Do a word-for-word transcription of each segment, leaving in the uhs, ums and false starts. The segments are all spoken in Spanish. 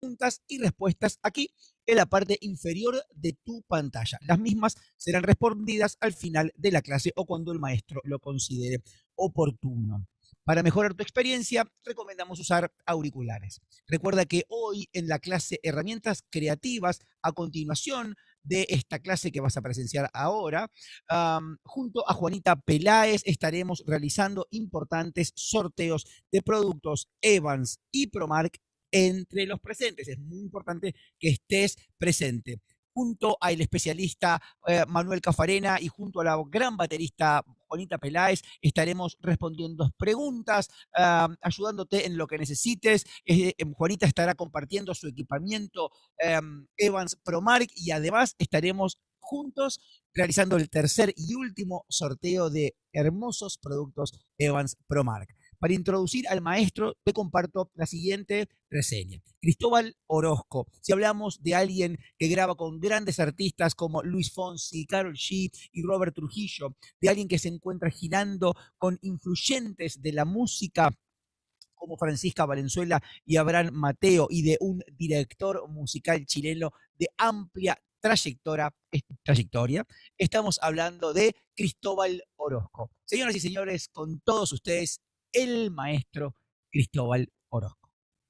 preguntas y respuestas aquí en la parte inferior de tu pantalla. Las mismas serán respondidas al final de la clase o cuando el maestro lo considere oportuno. Para mejorar tu experiencia, recomendamos usar auriculares. Recuerda que hoy en la clase Herramientas Creativas, a continuación de esta clase que vas a presenciar ahora, um, junto a Juanita Peláez estaremos realizando importantes sorteos de productos Evans y Promark entre los presentes. Es muy importante que estés presente. Junto al especialista eh, Manuel Cafarena y junto a la gran baterista Juanita Peláez estaremos respondiendo preguntas, uh, ayudándote en lo que necesites. Eh, Juanita estará compartiendo su equipamiento eh, Evans Promark y además estaremos juntos realizando el tercer y último sorteo de hermosos productos Evans Promark. Para introducir al maestro, te comparto la siguiente reseña. Cristóbal Orozco. Si hablamos de alguien que graba con grandes artistas como Luis Fonsi, Karol G y Robert Trujillo, de alguien que se encuentra girando con influyentes de la música como Francisca Valenzuela y Abraham Mateo, y de un director musical chileno de amplia trayectoria, trayectoria, estamos hablando de Cristóbal Orozco. Señoras y señores, con todos ustedes, el maestro Cristóbal Orozco.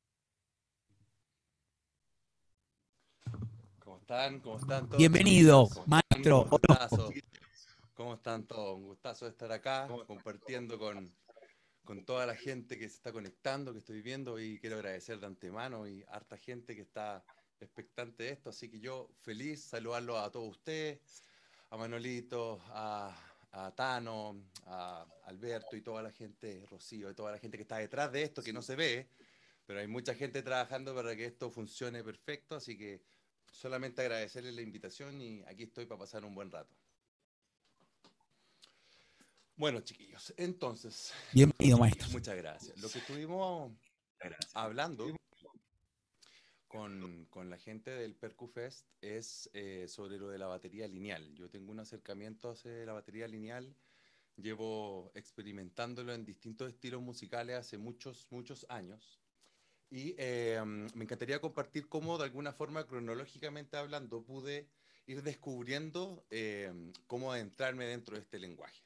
¿Cómo están? ¿Cómo están todos? Bienvenido, ¿Cómo maestro Orozco. ¿Cómo están todos? Un gustazo de estar acá compartiendo con, con toda la gente que se está conectando, que estoy viendo, y quiero agradecer de antemano y harta gente que está expectante de esto, así que yo feliz saludarlos a todos ustedes, a Manolito, a, a Tano, a Alberto y toda la gente, Rocío, y toda la gente que está detrás de esto, que no se ve, pero hay mucha gente trabajando para que esto funcione perfecto, así que solamente agradecerles la invitación y aquí estoy para pasar un buen rato. Bueno, chiquillos, entonces... Bienvenido, maestro. Muchas gracias. Lo que estuvimos hablando con, con la gente del PercuFest es eh, sobre lo de la batería lineal. Yo tengo un acercamiento hacia la batería lineal, llevo experimentándolo en distintos estilos musicales hace muchos, muchos años. Y eh, me encantaría compartir cómo, de alguna forma, cronológicamente hablando, pude ir descubriendo eh, cómo adentrarme dentro de este lenguaje.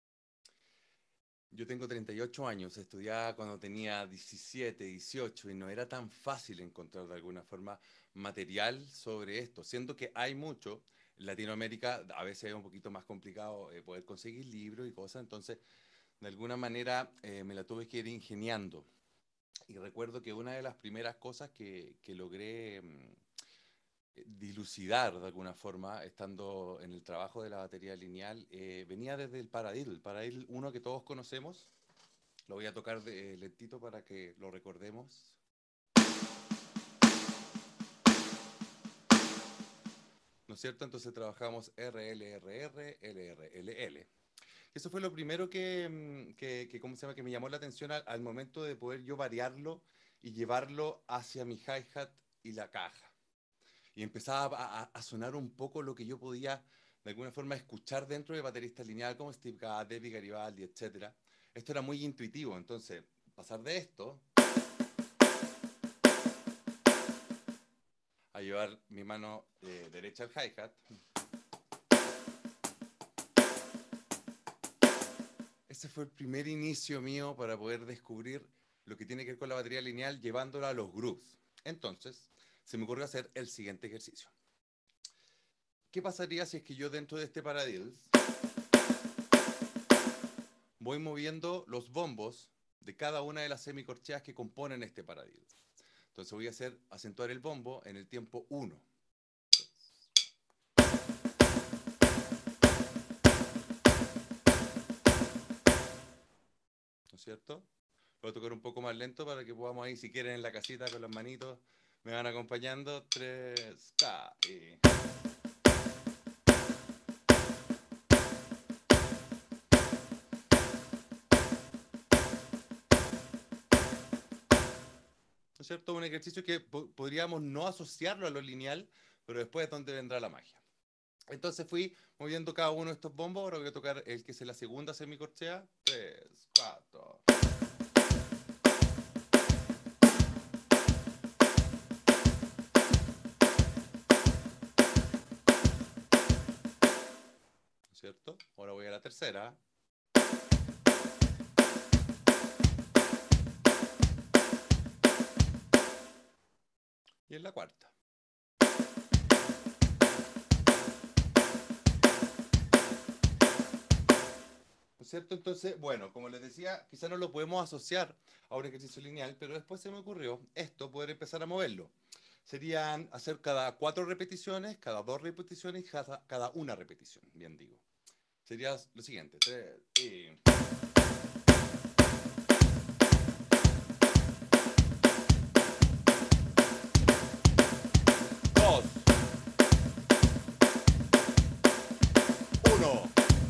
Yo tengo treinta y ocho años, estudiaba cuando tenía diecisiete, dieciocho, y no era tan fácil encontrar de alguna forma material sobre esto, siendo que hay mucho. En Latinoamérica a veces es un poquito más complicado eh, poder conseguir libros y cosas, entonces de alguna manera eh, me la tuve que ir ingeniando. Y recuerdo que una de las primeras cosas que, que logré mmm, dilucidar de alguna forma, estando en el trabajo de la batería lineal, eh, venía desde el Paradiddle, el Paradiddle uno que todos conocemos. Lo voy a tocar de, eh, lentito para que lo recordemos. ¿No es cierto? Entonces trabajamos R L R R, L R L L. Eso fue lo primero que, que, que, ¿cómo se llama? Que me llamó la atención al, al momento de poder yo variarlo y llevarlo hacia mi hi-hat y la caja. Y empezaba a, a, a sonar un poco lo que yo podía de alguna forma escuchar dentro de bateristas lineal como Steve Gadd, Debbie Garibaldi, etcétera. Esto era muy intuitivo, entonces pasar de esto a llevar mi mano eh, derecha al hi-hat. Ese fue el primer inicio mío para poder descubrir lo que tiene que ver con la batería lineal, llevándola a los grooves. Entonces, se me ocurrió hacer el siguiente ejercicio. ¿Qué pasaría si es que yo dentro de este paradiddle voy moviendo los bombos de cada una de las semicorcheas que componen este paradiddle? Entonces voy a hacer acentuar el bombo en el tiempo uno. ¿No es cierto? Voy a tocar un poco más lento para que podamos ahí, si quieren, en la casita con las manitos, me van acompañando. Tres, K, y... ¿No es cierto? Un ejercicio que po podríamos no asociarlo a lo lineal, pero después es donde vendrá la magia. Entonces fui moviendo cada uno de estos bombos. Ahora voy a tocar el que es la segunda semicorchea. Tres, cuatro. tercera. Y en la cuarta. ¿No es cierto? Entonces, bueno, como les decía, quizá no lo podemos asociar a un ejercicio lineal, pero después se me ocurrió esto, poder empezar a moverlo. Serían hacer cada cuatro repeticiones, cada dos repeticiones y cada, cada una repetición, bien digo. Sería lo siguiente. Tres, y... Dos. Uno.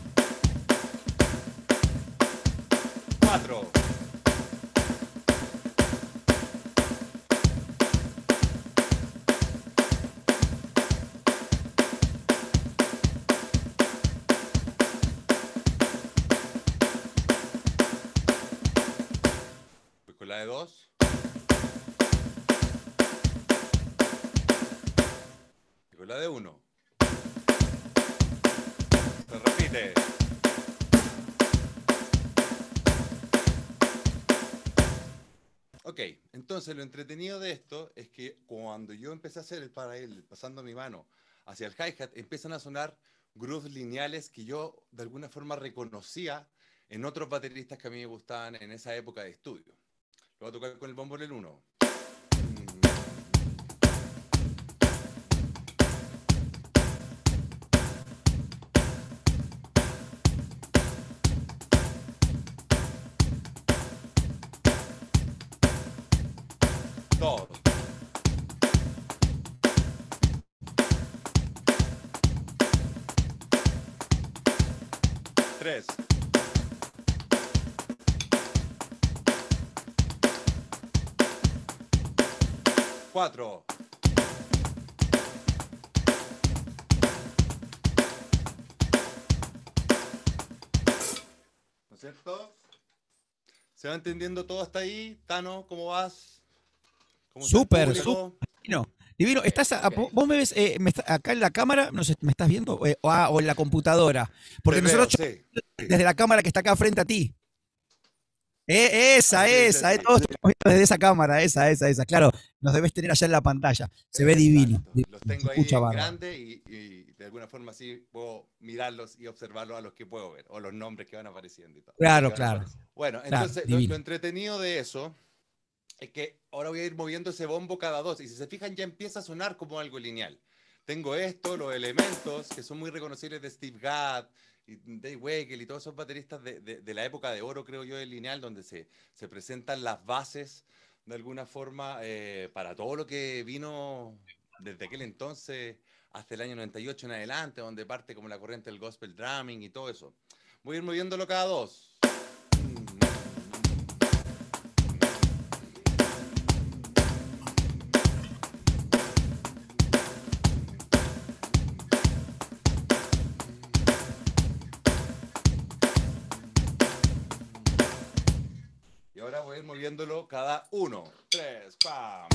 Cuatro. Voy con la de dos. Y con la de uno. Se repite. Ok, entonces lo entretenido de esto es que cuando yo empecé a hacer el paralel, pasando mi mano hacia el hi-hat, empiezan a sonar grooves lineales que yo de alguna forma reconocía en otros bateristas que a mí me gustaban en esa época de estudio. Lo voy a tocar con el bombo en el uno. Dos. Tres. Cuatro. ¿No es cierto? ¿Se va entendiendo todo hasta ahí? Tano, ¿cómo vas? ¿Cómo está el Súper, público? súper. Divino. Divino, Ok, estás a- a- ok. vos me ves eh, me está- acá en la cámara, no sé, ¿me estás viendo? Eh, o, ah, o en la computadora. Porque Te nosotros veo, cho- sí. desde la cámara que está acá frente a ti. Eh, esa, Así es, esa, eh, así. todos estamos viendo desde esa cámara, esa, esa, esa. Claro, nos debes tener allá en la pantalla. Se ve divino. Exacto. divino, Los Se tengo ahí escucha en bárbaro. grande y, y de alguna forma así puedo mirarlos y observarlos a los que puedo ver, o los nombres que van apareciendo y todo. Claro, claro, Bueno, claro, entonces lo, lo divino. entretenido de eso es que ahora voy a ir moviendo ese bombo cada dos. Y si se fijan, ya empieza a sonar como algo lineal. Tengo esto, los elementos que son muy reconocibles de Steve Gadd y Dave Weigel y todos esos bateristas de, de, de la época de oro, creo yo, del lineal, donde se, se presentan las bases de alguna forma eh, para todo lo que vino desde aquel entonces hasta el año noventa y ocho en adelante, donde parte como la corriente del gospel drumming y todo eso. Voy a ir moviéndolo cada dos. Y ahora voy a ir moviéndolo cada uno, tres, pam.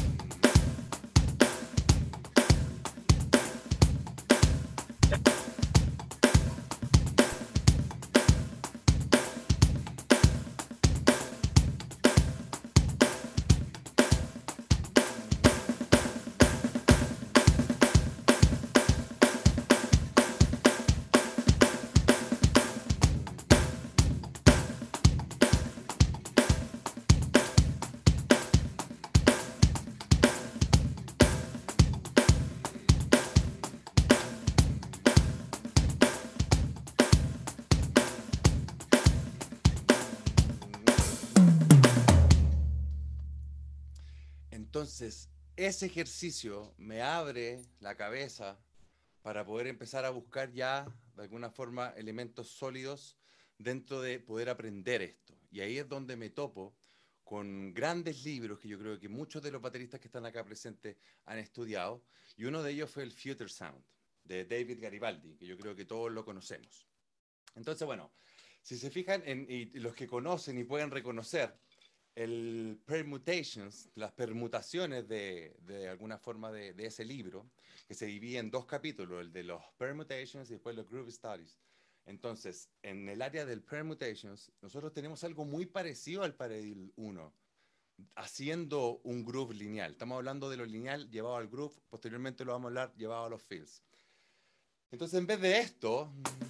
Entonces, ese ejercicio me abre la cabeza para poder empezar a buscar ya, de alguna forma, elementos sólidos dentro de poder aprender esto. Y ahí es donde me topo con grandes libros que yo creo que muchos de los bateristas que están acá presentes han estudiado. Y uno de ellos fue el Future Sound, de David Garibaldi, que yo creo que todos lo conocemos. Entonces, bueno, si se fijan, en, y los que conocen y pueden reconocer el permutations, las permutaciones de, de alguna forma de, de ese libro, que se divide en dos capítulos, el de los permutations y después los groove studies. Entonces, en el área del permutations, nosotros tenemos algo muy parecido al Parallel uno, haciendo un groove lineal. Estamos hablando de lo lineal llevado al groove, posteriormente lo vamos a hablar llevado a los fills. Entonces, en vez de esto,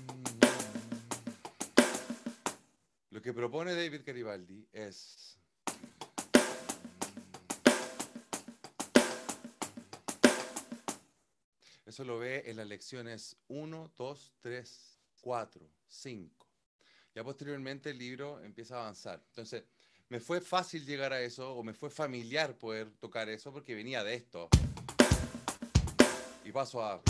lo que propone David Garibaldi es... Eso lo ve en las lecciones uno, dos, tres, cuatro, cinco. Ya posteriormente el libro empieza a avanzar. Entonces, me fue fácil llegar a eso, o me fue familiar poder tocar eso, porque venía de esto. Y paso a...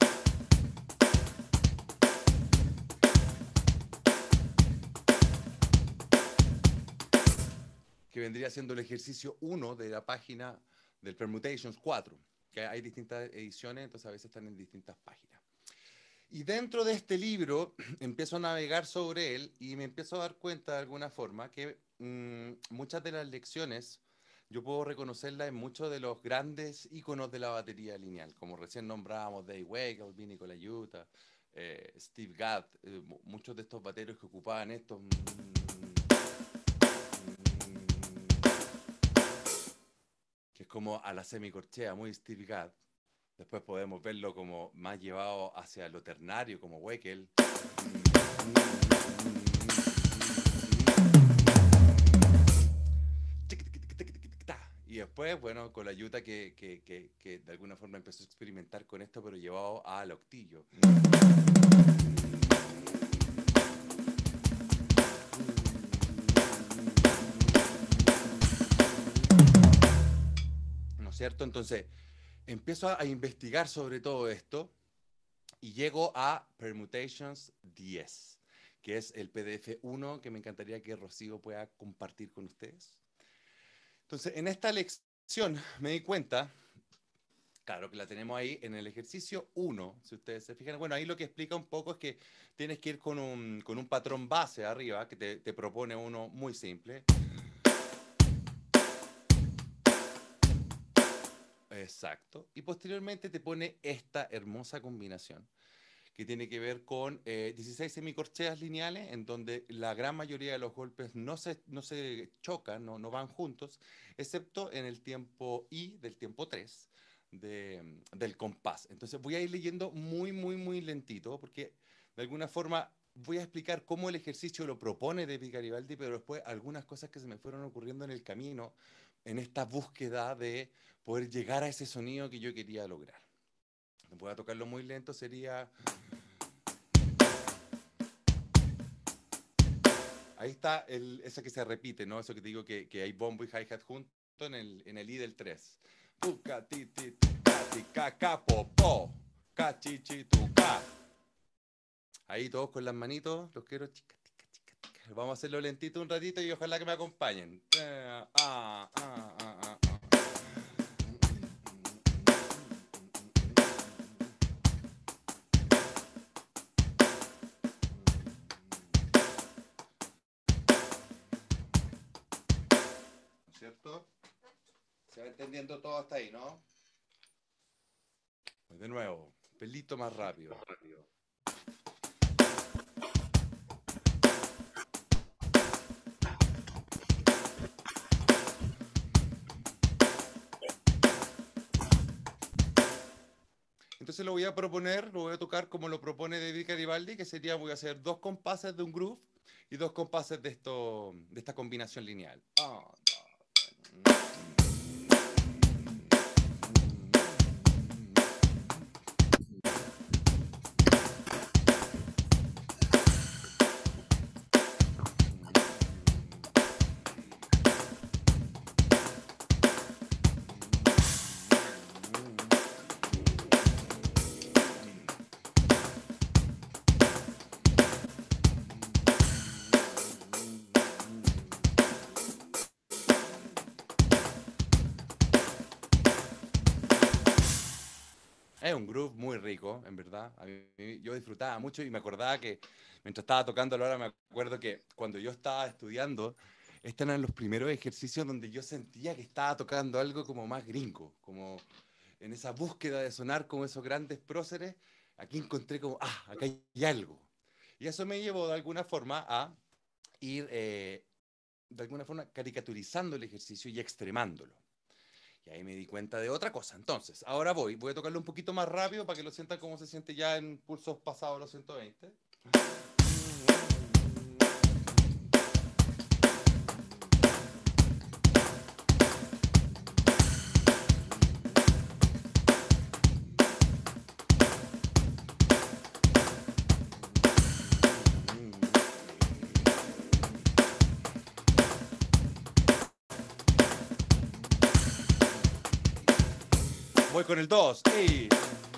que vendría siendo el ejercicio uno de la página del Permutations cuatro, que hay distintas ediciones, entonces a veces están en distintas páginas. Y dentro de este libro empiezo a navegar sobre él y me empiezo a dar cuenta de alguna forma que mmm, muchas de las lecciones yo puedo reconocerlas en muchos de los grandes íconos de la batería lineal, como recién nombrábamos Dave Weigel, Vinny Colaiuta, eh, Steve Gadd, eh, muchos de estos bateros que ocupaban estos... Mmm, que es como a la semicorchea, muy Steve Gadd. Después podemos verlo como más llevado hacia lo ternario, como Weigel. Y después, bueno, con la Utah que, que, que, que de alguna forma empezó a experimentar con esto, pero llevado al octillo. ¿No es cierto? Entonces, empiezo a, a investigar sobre todo esto y llego a Permutations diez, que es el P D F uno que me encantaría que Rocío pueda compartir con ustedes. Entonces, en esta lección me di cuenta, claro que la tenemos ahí en el ejercicio uno, si ustedes se fijan. Bueno, ahí lo que explica un poco es que tienes que ir con un, con un patrón base arriba, que te, te propone uno muy simple. Exacto. Y posteriormente te pone esta hermosa combinación, que tiene que ver con eh, dieciséis semicorcheas lineales, en donde la gran mayoría de los golpes no se, no se chocan, no, no van juntos, excepto en el tiempo I del tiempo tres de, del compás. Entonces voy a ir leyendo muy, muy, muy lentito, porque de alguna forma voy a explicar cómo el ejercicio lo propone David Garibaldi, pero después algunas cosas que se me fueron ocurriendo en el camino, en esta búsqueda de poder llegar a ese sonido que yo quería lograr. Voy a tocarlo muy lento, sería... Ahí está el, ese que se repite, ¿no? Eso que te digo que, que hay bombo y hi-hat juntos en el, en el I del tres. Puca, ti, ti, tu, ca, ti, ca, ca, po, po. Ca, chi, chi, tu, ca. Ahí todos con las manitos, los quiero chica, chica, chica, chica. Vamos a hacerlo lentito un ratito y ojalá que me acompañen. Eh, ah, ah, ah, ah, ah. ¿No es cierto? Se va entendiendo todo hasta ahí, ¿no? Pues de nuevo, pelito más rápido. Más rápido. Entonces lo voy a proponer, lo voy a tocar como lo propone David Garibaldi, que sería, voy a hacer dos compases de un groove y dos compases de, esto, de esta combinación lineal. Oh, no. Es un groove muy rico, en verdad. A mí, yo disfrutaba mucho y me acordaba que mientras estaba tocando ahora me acuerdo que cuando yo estaba estudiando, estos eran los primeros ejercicios donde yo sentía que estaba tocando algo como más gringo, como en esa búsqueda de sonar como esos grandes próceres. Aquí encontré como, ah, acá hay algo. Y eso me llevó de alguna forma a ir, eh, de alguna forma, caricaturizando el ejercicio y extremándolo. Y ahí me di cuenta de otra cosa. Entonces, ahora voy, voy a tocarlo un poquito más rápido para que lo sientan como se siente ya en pulsos pasados los ciento veinte. Voy con el dos y...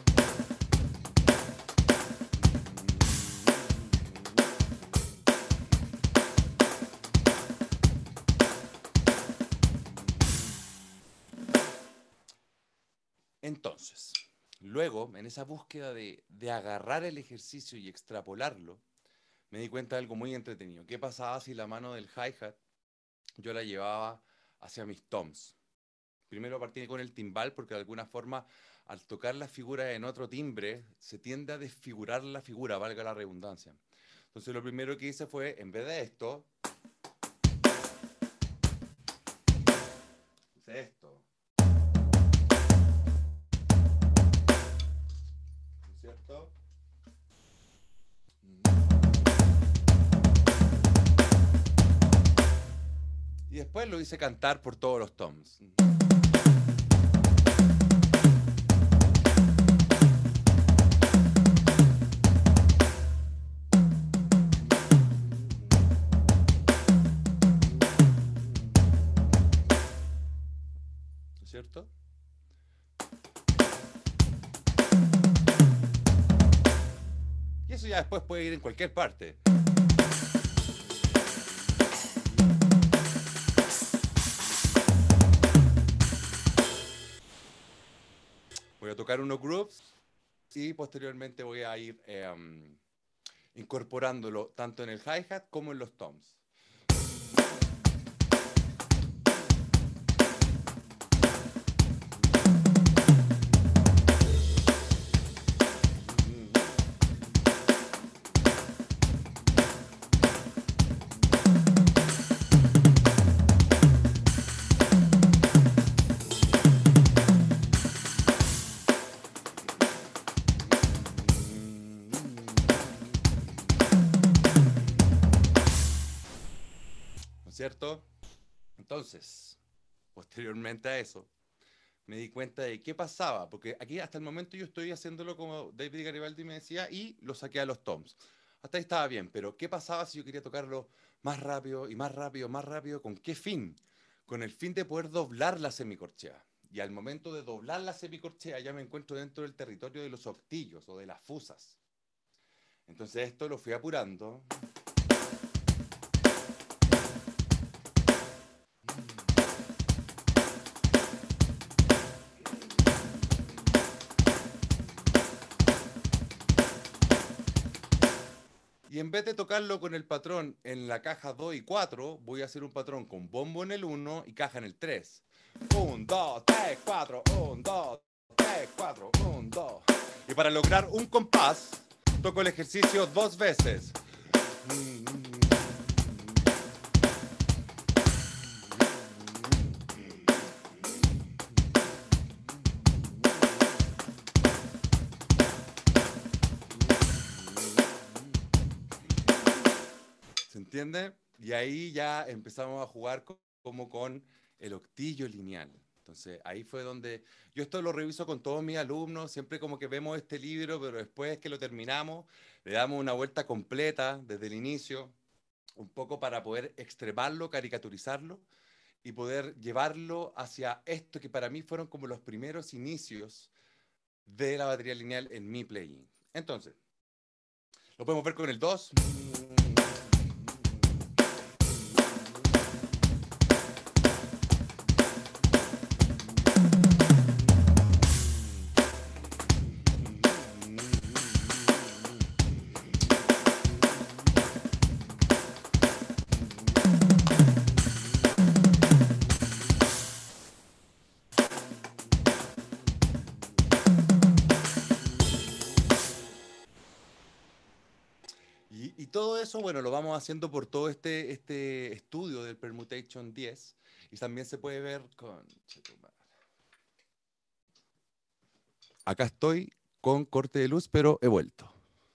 Entonces, luego, en esa búsqueda de, de agarrar el ejercicio y extrapolarlo, me di cuenta de algo muy entretenido. ¿Qué pasaba si la mano del hi-hat yo la llevaba hacia mis toms? Primero partí con el timbal porque de alguna forma al tocar la figura en otro timbre se tiende a desfigurar la figura, valga la redundancia. Entonces lo primero que hice fue, en vez de esto, hice esto. ¿No es cierto? Y después lo hice cantar por todos los toms. ¿No es cierto? Y eso ya después puede ir en cualquier parte. Voy a tocar unos grooves y posteriormente voy a ir eh, um, incorporándolo tanto en el hi-hat como en los toms. ¿Cierto? Entonces, posteriormente a eso, me di cuenta de qué pasaba, porque aquí hasta el momento yo estoy haciéndolo como David Garibaldi me decía y lo saqué a los toms. Hasta ahí estaba bien, pero ¿qué pasaba si yo quería tocarlo más rápido y más rápido, más rápido? ¿Con qué fin? Con el fin de poder doblar la semicorchea. Y al momento de doblar la semicorchea ya me encuentro dentro del territorio de los octillos o de las fusas. Entonces esto lo fui apurando. Y en vez de tocarlo con el patrón en la caja dos y cuatro, voy a hacer un patrón con bombo en el uno y caja en el tres. uno, dos, tres, cuatro, uno, dos, tres, cuatro, uno, dos. Y para lograr un compás, toco el ejercicio dos veces. ¿Se entiende? Y ahí ya empezamos a jugar como con el octillo lineal. Entonces ahí fue donde yo esto lo reviso con todos mis alumnos, siempre como que vemos este libro, pero después que lo terminamos, le damos una vuelta completa desde el inicio, un poco para poder extremarlo, caricaturizarlo y poder llevarlo hacia esto que para mí fueron como los primeros inicios de la batería lineal en mi playing. Entonces, lo podemos ver con el dos. Y, todo eso, bueno, lo vamos haciendo por todo este, este estudio del Permutation diez. Y también se puede ver con... Acá estoy con corte de luz, pero he vuelto.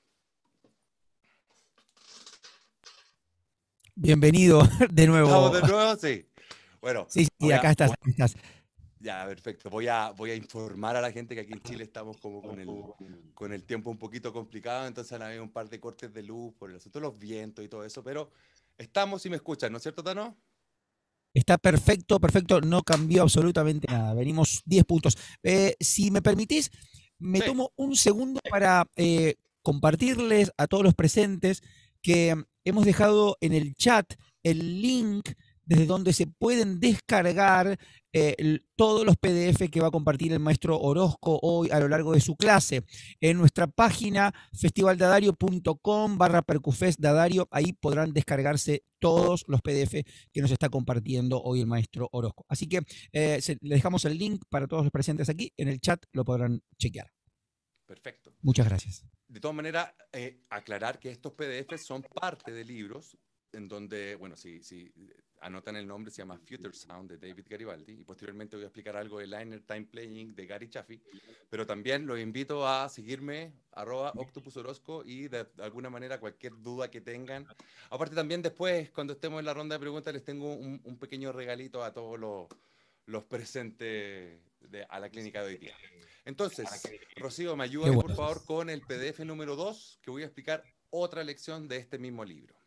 Bienvenido de ¿Estamos nuevo. de nuevo? Sí. Bueno, Sí, sí, voy a, acá estás, voy- acá estás. ya, perfecto. Voy a, voy a informar a la gente que aquí en Chile estamos como con el, con el tiempo un poquito complicado, entonces han habido un par de cortes de luz por el asunto de los vientos y todo eso, pero estamos y me escuchan, ¿no es cierto, Tano? Está perfecto, perfecto, no cambió absolutamente nada. Venimos diez puntos. Eh, si me permitís, me Sí. tomo un segundo para eh, compartirles a todos los presentes que hemos dejado en el chat el link desde donde se pueden descargar eh, el- todos los P D F que va a compartir el maestro Orozco hoy a lo largo de su clase. En nuestra página festivaldadario.com barra percufest Dadario, ahí podrán descargarse todos los P D F que nos está compartiendo hoy el maestro Orozco. Así que eh, se, le dejamos el link para todos los presentes aquí. En el chat lo podrán chequear. Perfecto. Muchas gracias. De todas maneras, eh, aclarar que estos P D Fs son parte de libros en donde, bueno, si, si anotan el nombre, se llama Future Sound de David Garibaldi, y posteriormente voy a explicar algo de Liner Time Playing de Gary Chaffee, pero también los invito a seguirme, arroba Octopus Orozco, y de, de alguna manera cualquier duda que tengan. Aparte también después, cuando estemos en la ronda de preguntas, les tengo un, un pequeño regalito a todos los, los presentes de, a la clínica de hoy día. Entonces, Rocío, me Qué ayúdame por bueno. favor con el P D F número dos, que voy a explicar otra lección de este mismo libro.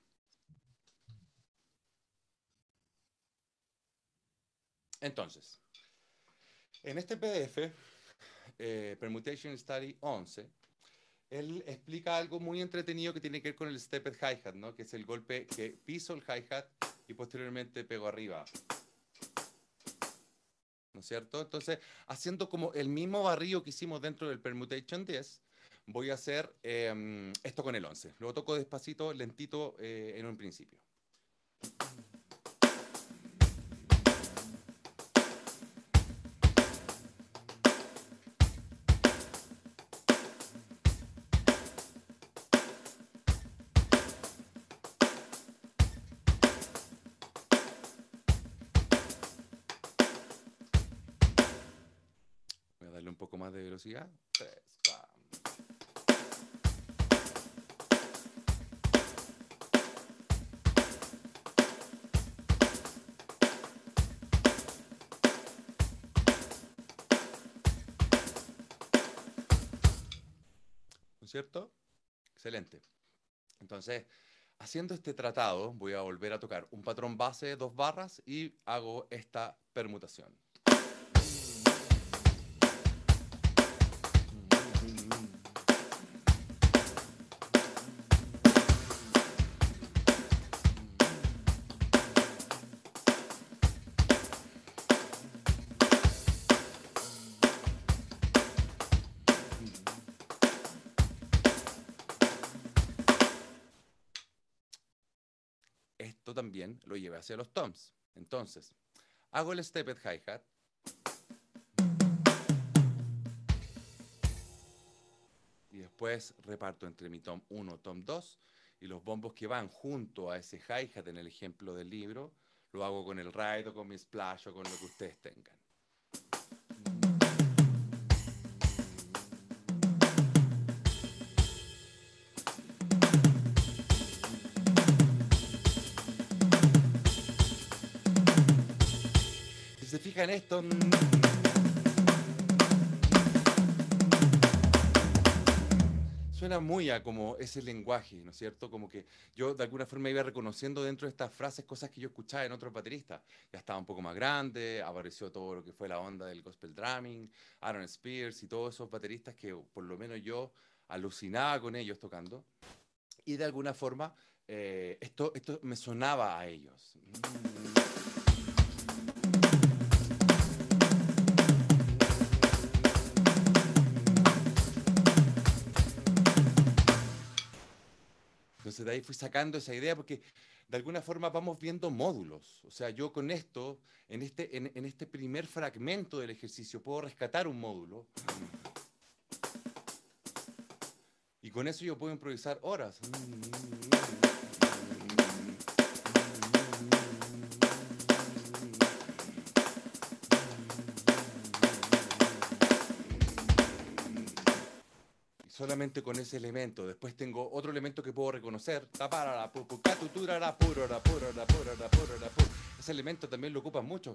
Entonces, en este P D F, eh, Permutation Study once, él explica algo muy entretenido que tiene que ver con el stepped hi-hat, ¿no? Que es el golpe que piso el hi-hat y posteriormente pego arriba. ¿No es cierto? Entonces, haciendo como el mismo barrido que hicimos dentro del Permutation diez, voy a hacer eh, esto con el once. Lo toco despacito, lentito eh, en un principio. Voy a darle un poco más de velocidad. Tres, ¿no es cierto? Excelente. Entonces, haciendo este tratado, voy a volver a tocar un patrón base de dos barras y hago esta permutación. Esto también lo llevé hacia los toms. Entonces, hago el stepped hi-hat. Y después reparto entre mi tom uno, tom dos, y los bombos que van junto a ese hi-hat en el ejemplo del libro, lo hago con el ride o con mi splash o con lo que ustedes tengan. Si se fijan esto... Suena muy a como ese lenguaje, ¿no es cierto? Como que yo de alguna forma iba reconociendo dentro de estas frases cosas que yo escuchaba en otros bateristas. Ya estaba un poco más grande, apareció todo lo que fue la onda del gospel drumming, Aaron Spears y todos esos bateristas que por lo menos yo alucinaba con ellos tocando. Y de alguna forma eh, esto, esto me sonaba a ellos. Entonces de ahí fui sacando esa idea porque de alguna forma vamos viendo módulos. O sea, yo con esto, en este, en, en este primer fragmento del ejercicio, puedo rescatar un módulo. Y con eso yo puedo improvisar horas. Solamente con ese elemento. Después tengo otro elemento que puedo reconocer. Ese elemento también lo ocupan mucho.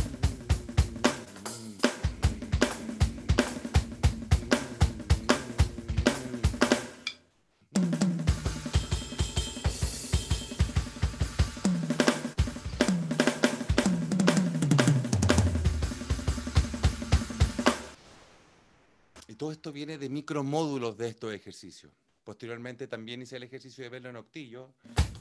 Todo esto viene de micromódulos de estos ejercicios. Posteriormente también hice el ejercicio de verlo en octillo.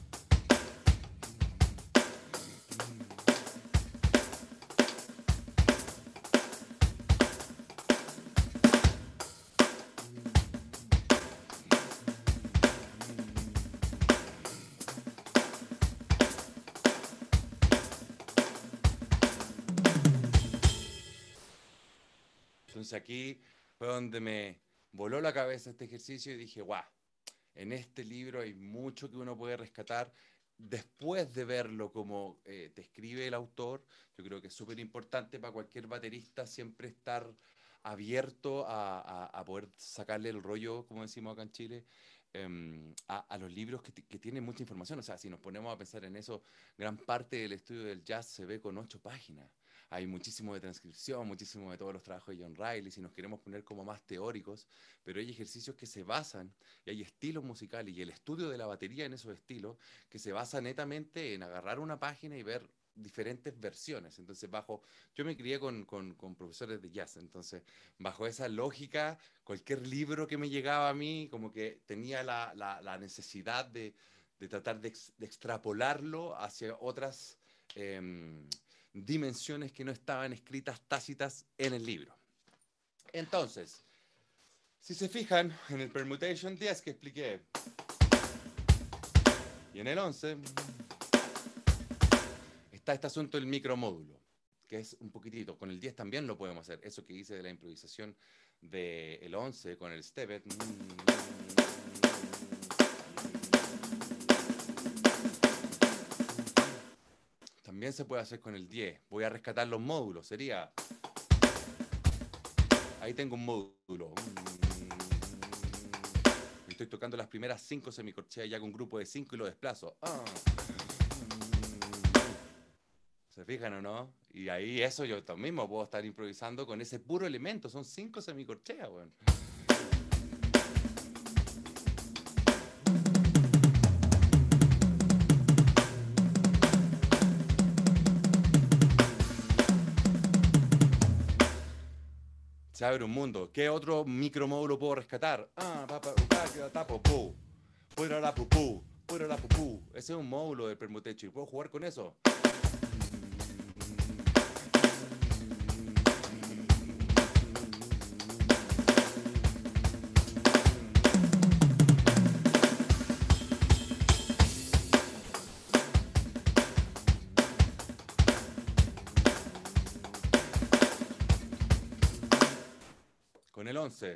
Entonces aquí fue donde me voló la cabeza este ejercicio y dije, guau, en este libro hay mucho que uno puede rescatar después de verlo como eh, te escribe el autor. Yo creo que es súper importante para cualquier baterista siempre estar abierto a, a, a poder sacarle el rollo, como decimos acá en Chile, eh, a, a los libros que, que tienen mucha información. O sea, si nos ponemos a pensar en eso, gran parte del estudio del jazz se ve con ocho páginas. Hay muchísimo de transcripción, muchísimo de todos los trabajos de John Riley, si nos queremos poner como más teóricos, pero hay ejercicios que se basan, y hay estilos musicales, y el estudio de la batería en esos estilos, que se basa netamente en agarrar una página y ver diferentes versiones. Entonces, bajo, yo me crié con, con, con profesores de jazz, entonces, bajo esa lógica, cualquier libro que me llegaba a mí, como que tenía la, la, la necesidad de, de tratar de, ex, de extrapolarlo hacia otras... Eh, dimensiones que no estaban escritas tácitas en el libro. Entonces, si se fijan en el Permutation diez que expliqué y en el once está este asunto del micromódulo, que es un poquitito. Con el diez también lo podemos hacer. Eso que hice de la improvisación del once con el Stevet. También se puede hacer con el diez. Voy a rescatar los módulos. Sería... Ahí tengo un módulo. Estoy tocando las primeras cinco semicorcheas ya con un grupo de cinco y lo desplazo. Ah. ¿Se fijan o no? Y ahí eso yo mismo puedo estar improvisando con ese puro elemento. Son cinco semicorcheas, bueno. Se abre un mundo. ¿Qué otro micromódulo puedo rescatar? Ah, papá, tapo, pu. Pura la pupú, pura la pupú. Ese es un módulo del Permutation y puedo jugar con eso. Con el once.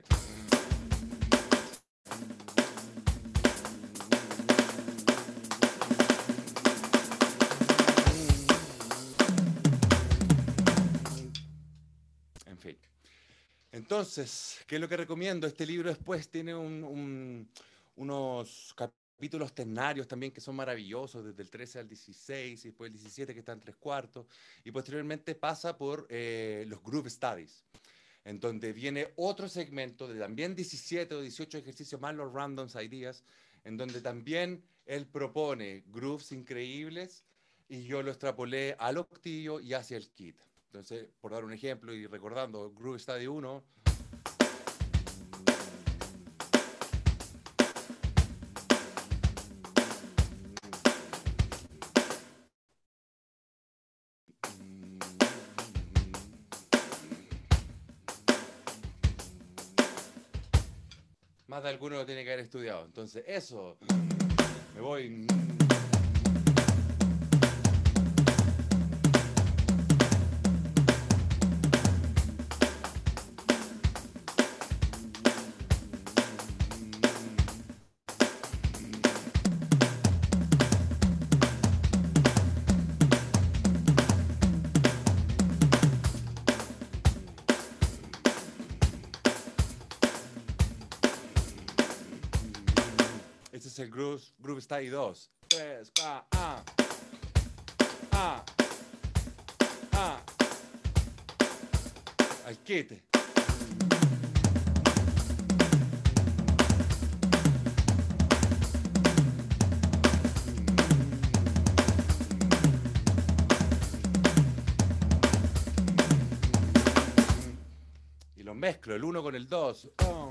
En fin. Entonces, ¿qué es lo que recomiendo? Este libro después tiene un, un, unos capítulos ternarios también que son maravillosos, desde el trece al dieciséis y después el diecisiete que está en tres cuartos, y posteriormente pasa por eh, los Group Studies, en donde viene otro segmento de también diecisiete o dieciocho ejercicios más los Randoms Ideas, en donde también él propone grooves increíbles y yo lo extrapolé al octillo y hacia el kit. Entonces, por dar un ejemplo y recordando, Groove Study uno. Más de alguno lo tiene que haber estudiado. Entonces, eso. Me voy... es el Groove, groove Style dos. tres, ah, ah, ah, ah. Al quite. Y los mezclo, el uno con el dos. Oh.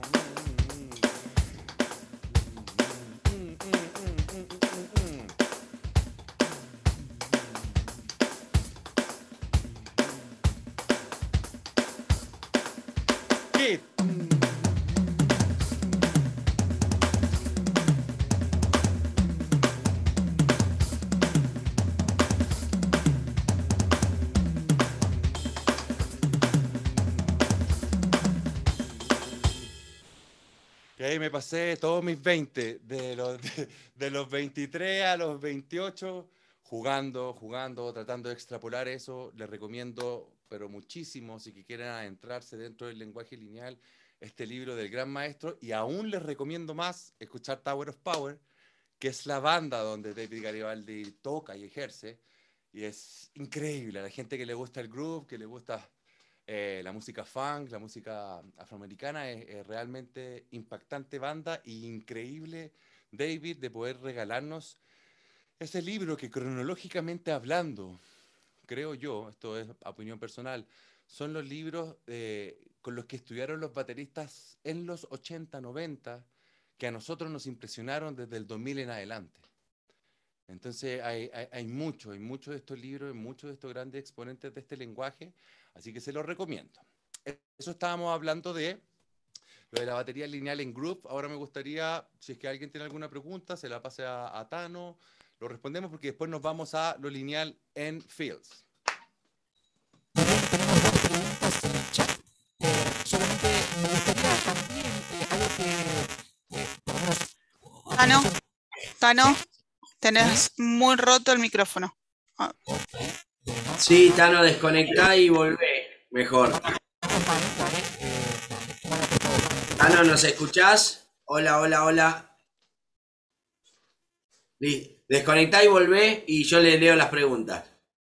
Y ahí me pasé todos mis veinte, de los, de, de los veintitrés a los veintiocho, jugando, jugando, tratando de extrapolar eso. Les recomiendo, pero muchísimo, si que quieren adentrarse dentro del lenguaje lineal, este libro del gran maestro. Y aún les recomiendo más escuchar Tower of Power, que es la banda donde David Garibaldi toca y ejerce. Y es increíble, a la gente que le gusta el groove, que le gusta eh, la música funk, la música afroamericana, es, es realmente impactante banda y increíble, David, de poder regalarnos ese libro que cronológicamente hablando, creo yo, esto es opinión personal, son los libros eh, con los que estudiaron los bateristas en los ochenta, noventa, que a nosotros nos impresionaron desde el dos mil en adelante. Entonces hay, hay, hay mucho, hay muchos de estos libros, hay muchos de estos grandes exponentes de este lenguaje, así que se los recomiendo. Eso estábamos hablando de lo de la batería lineal en Groove. Ahora me gustaría, si es que alguien tiene alguna pregunta, se la pase a, a Tano, lo respondemos porque después nos vamos a lo lineal en Fields. Tenemos dos preguntas en el chat. Eh, solamente me gustaría también eh, algo que eh, por lo menos... Tano, Tano, tenés muy roto el micrófono. Ah. Sí, Tano, desconectá y volvé. Mejor. Tano, ¿nos escuchás? Hola, hola, hola. Desconectá y volvé y yo le leo las preguntas.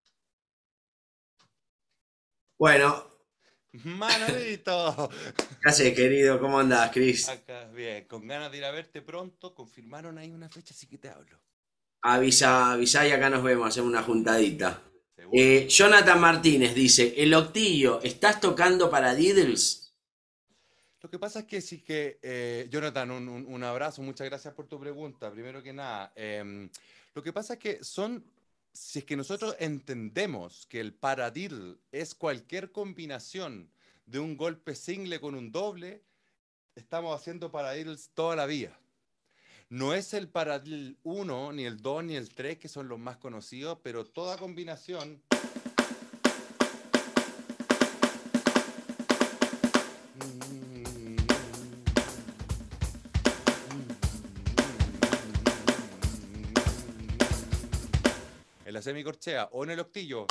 Bueno. Manolito. ¿Qué haces, querido? ¿Cómo andás, Chris? Acá, bien, con ganas de ir a verte pronto. Confirmaron ahí una fecha, así que te hablo. Avisa, avisa y acá nos vemos, hacemos una juntadita. Eh, Jonathan Martínez dice, el Octillo, ¿estás tocando para Diddles? Lo que pasa es que sí que, eh, Jonathan, un, un, un abrazo, muchas gracias por tu pregunta, primero que nada. Eh, lo que pasa es que son, si es que nosotros entendemos que el paradiddle es cualquier combinación de un golpe single con un doble, estamos haciendo paradiddles toda la vida. No es el paradiddle uno, ni el dos, ni el tres, que son los más conocidos, pero toda combinación... en la semicorchea o en el octillo.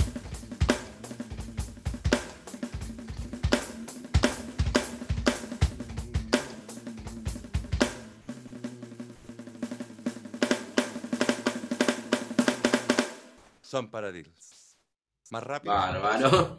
Son paradiddles. Más rápido. Bárbaro.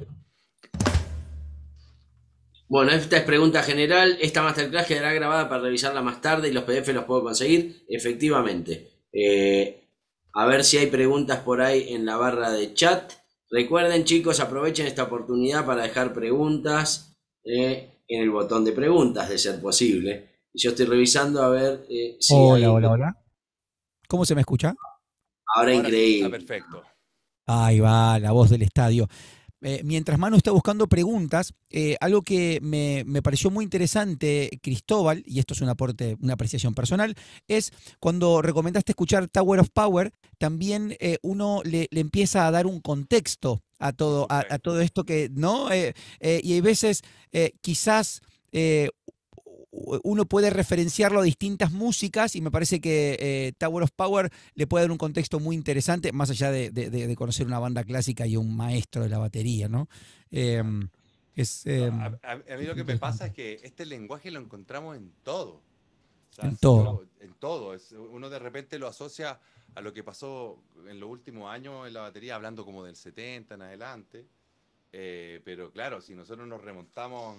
Bueno, esta es pregunta general. Esta masterclass quedará grabada para revisarla más tarde y los P D F los puedo conseguir. Efectivamente. Eh, a ver si hay preguntas por ahí en la barra de chat. Recuerden, chicos, aprovechen esta oportunidad para dejar preguntas eh, en el botón de preguntas, de ser posible. Y yo estoy revisando a ver eh, si Hola, hay... hola, hola. ¿Cómo se me escucha? Ahora, Ahora increíble. sí, está perfecto. Ahí va, la voz del estadio. Eh, mientras Manu está buscando preguntas, eh, algo que me, me pareció muy interesante, Cristóbal, y esto es un aporte, una apreciación personal, es cuando recomendaste escuchar Tower of Power, también eh, uno le, le empieza a dar un contexto a todo, a, a todo esto que, ¿no? Eh, eh, y hay veces, eh, quizás... Eh, uno puede referenciarlo a distintas músicas y me parece que eh, Tower of Power le puede dar un contexto muy interesante, más allá de, de, de conocer una banda clásica y un maestro de la batería, ¿no? Eh, es, eh, a, a, a mí lo que me pasa es que este lenguaje lo encontramos en todo. sea, En si todo. yo- en todo. Es, uno de repente lo asocia a lo que pasó en los últimos años en la batería, hablando como del setenta en adelante. Eh, pero claro, si nosotros nos remontamos...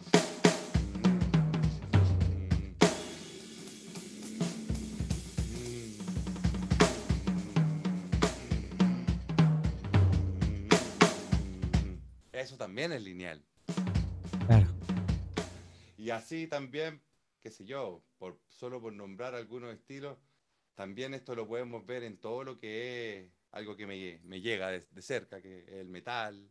Eso también es lineal. Claro. Y así también, qué sé yo, por, solo por nombrar algunos estilos, también esto lo podemos ver en todo lo que es algo que me, me llega de, de cerca, que es el metal.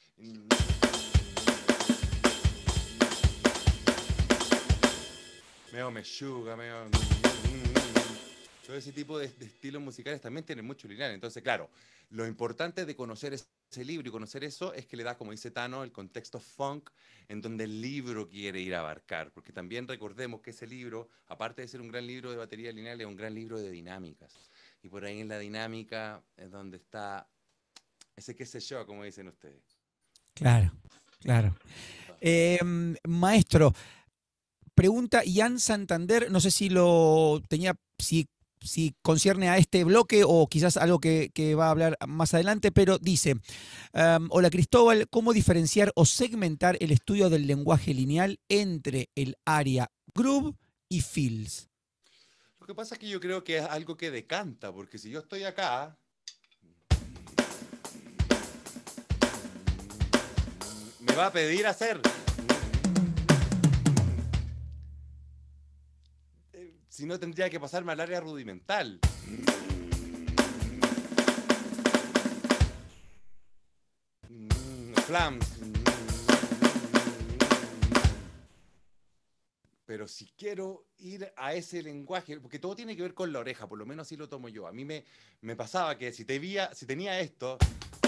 Meo Meshuga, meo... Todo ese tipo de, de estilos musicales también tienen mucho lineal. Entonces, claro, lo importante de conocer ese libro y conocer eso es que le da, como dice Tano, el contexto funk en donde el libro quiere ir a abarcar. Porque también recordemos que ese libro, aparte de ser un gran libro de batería lineal, es un gran libro de dinámicas. Y por ahí en la dinámica es donde está ese qué sé yo, como dicen ustedes. Claro, claro. Eh, maestro, pregunta Ian Santander, no sé si lo tenía, si, si concierne a este bloque o quizás algo que, que va a hablar más adelante, pero dice, um, hola Cristóbal, ¿cómo diferenciar o segmentar el estudio del lenguaje lineal entre el área groove y fills? Lo que pasa es que yo creo que es algo que decanta, porque si yo estoy acá, me va a pedir hacer. Si no, tendría que pasarme al área rudimental. Flams. Pero si quiero ir a ese lenguaje, porque todo tiene que ver con la oreja, por lo menos así lo tomo yo. A mí me, me pasaba que si, te vía, si tenía esto...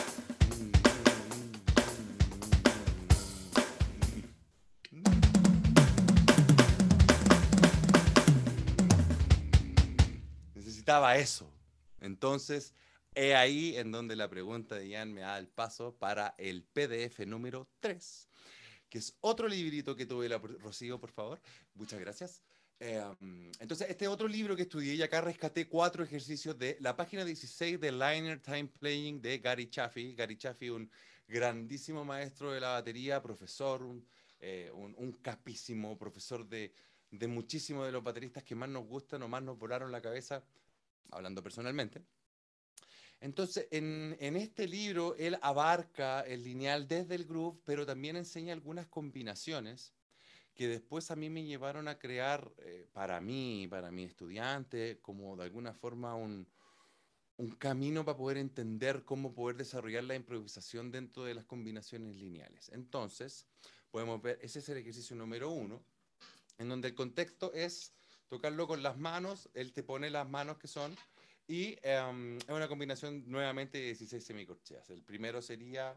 necesitaba eso. Entonces, he ahí en donde la pregunta de Ian me da el paso para el P D F número tres, que es otro librito que tuve, la, Rocío, por favor. Muchas gracias. Eh, entonces, este otro libro que estudié, y acá rescaté cuatro ejercicios de la página dieciséis de Linear Time Playing de Gary Chaffee. Gary Chaffee, un grandísimo maestro de la batería, profesor, un, eh, un, un capísimo profesor de, de muchísimos de los bateristas que más nos gustan o más nos volaron la cabeza, hablando personalmente. Entonces, en, en, este libro, él abarca el lineal desde el groove, pero también enseña algunas combinaciones que después a mí me llevaron a crear, eh, para mí, para mi estudiante, como de alguna forma un, un camino para poder entender cómo poder desarrollar la improvisación dentro de las combinaciones lineales. Entonces, podemos ver, ese es el ejercicio número uno, en donde el contexto es tocarlo con las manos, él te pone las manos que son, y um, es una combinación nuevamente de dieciséis semicorcheas. El primero sería...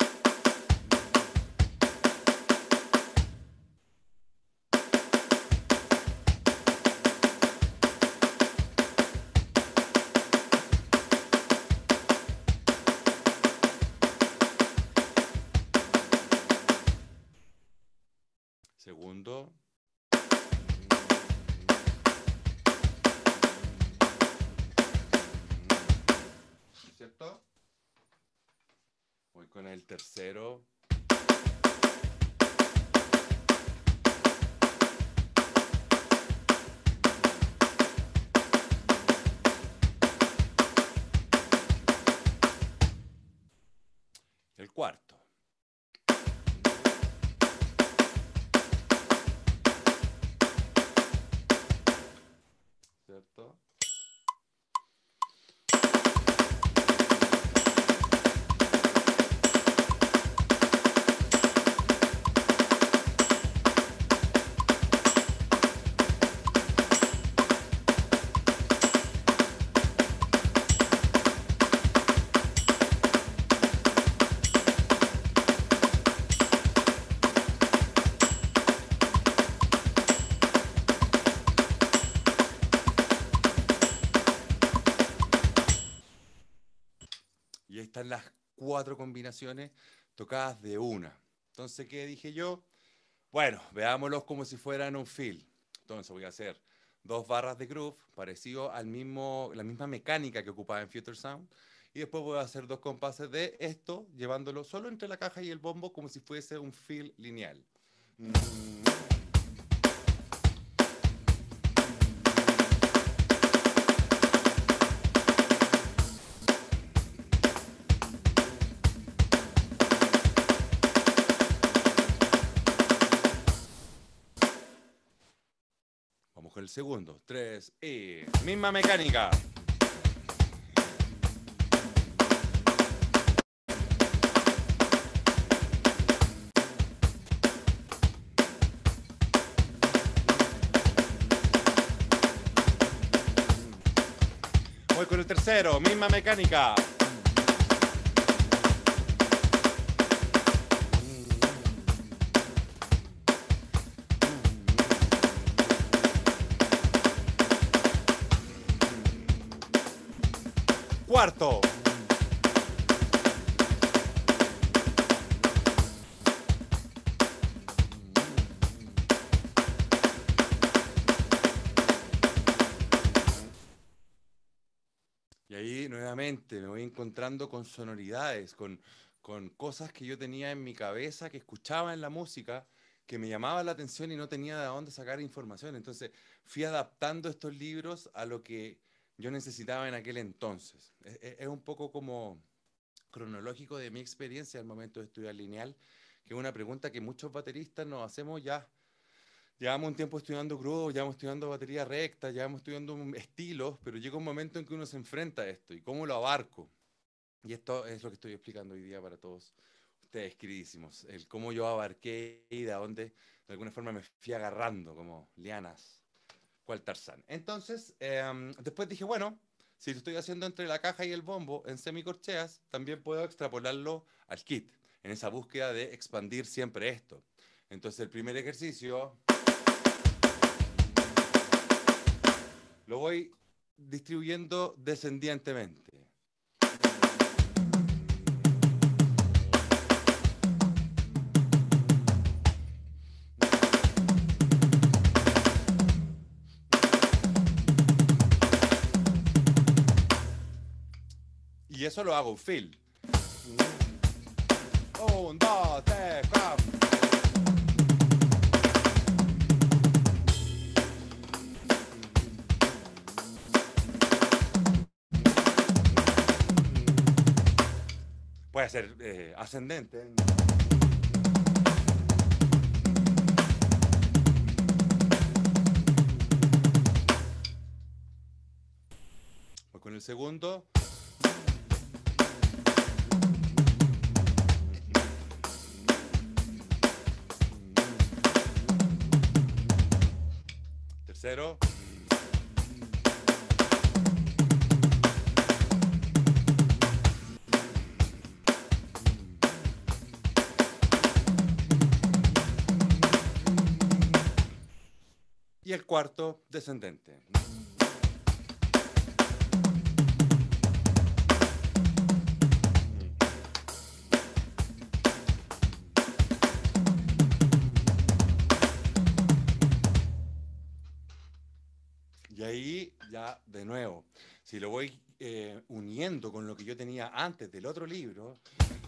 Segundo... ¿cierto? Voy con el tercero. El cuarto. ¿Cierto? Y ahí están las cuatro combinaciones tocadas de una. Entonces, ¿qué dije yo? Bueno, veámoslos como si fueran un fill. Entonces voy a hacer dos barras de groove, parecido al mismo, la misma mecánica que ocupaba en Future Sound. Y después voy a hacer dos compases de esto, llevándolo solo entre la caja y el bombo, como si fuese un fill lineal. Mm. Vamos con el segundo. Tres y... misma mecánica. Voy con el tercero. Misma mecánica. Cuarto. Y ahí nuevamente me voy encontrando con sonoridades, con, con cosas que yo tenía en mi cabeza, que escuchaba en la música, que me llamaban la atención y no tenía de dónde sacar información. Entonces fui adaptando estos libros a lo que yo necesitaba en aquel entonces. Es, es- es un poco como cronológico de mi experiencia al momento de estudiar lineal, que es una pregunta que muchos bateristas nos hacemos ya. Llevamos un tiempo estudiando groove, llevamos estudiando batería recta, llevamos estudiando un- estilos, pero llega un momento en que uno se enfrenta a esto y cómo lo abarco. Y esto es lo que estoy explicando hoy día para todos ustedes, queridísimos. El cómo yo abarqué y de dónde de alguna forma me fui agarrando como lianas, cual Tarzán. Entonces, em, después dije, bueno, si lo estoy haciendo entre la caja y el bombo en semicorcheas, también puedo extrapolarlo al kit, en esa búsqueda de expandir siempre esto. Entonces, el primer ejercicio lo voy distribuyendo descendientemente. Y eso lo hago fill. Un, dos, tres, cuatro. Puede ser eh, ascendente. Pues con el segundo. Tercero. Y el cuarto, descendente. Y ahí ya de nuevo, si lo voy eh, uniendo con lo que yo tenía antes del otro libro,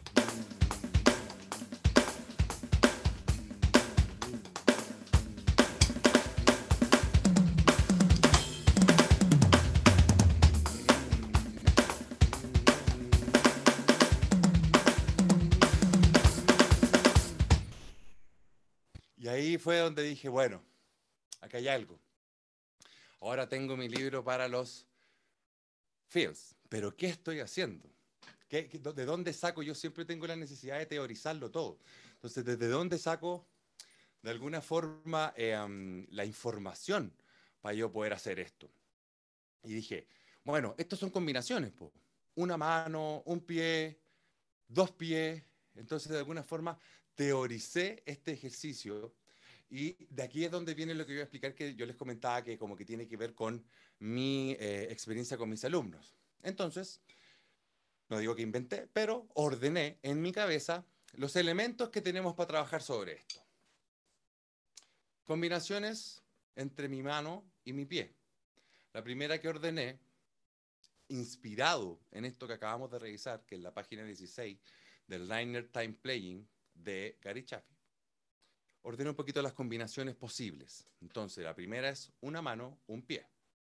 y ahí fue donde dije, bueno, acá hay algo. Ahora tengo mi libro para los fills, pero ¿qué estoy haciendo? ¿Qué, qué- ¿De dónde saco? Yo siempre tengo la necesidad de teorizarlo todo. Entonces, ¿desde dónde saco de alguna forma eh, um, la información para yo poder hacer esto? Y dije, bueno, estos son combinaciones, po. Una mano, un pie, dos pies. Entonces, de alguna forma, teoricé este ejercicio. Y de aquí es donde viene lo que voy a explicar, que yo les comentaba que como que tiene que ver con mi eh, experiencia con mis alumnos. Entonces, no digo que inventé, pero ordené en mi cabeza los elementos que tenemos para trabajar sobre esto. Combinaciones entre mi mano y mi pie. La primera que ordené, inspirado en esto que acabamos de revisar, que es la página dieciséis del Liner Time Playing de Gary Chaffee, ordené un poquito las combinaciones posibles. Entonces, la primera es una mano, un pie.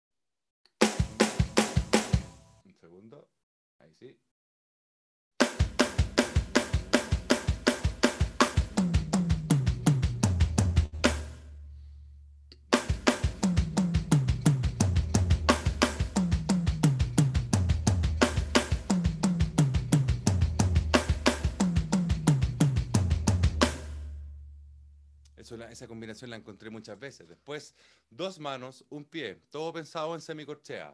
Un segundo. Ahí sí. Eso, la, esa combinación la encontré muchas veces. Después, dos manos, un pie. Todo pensado en semicorchea.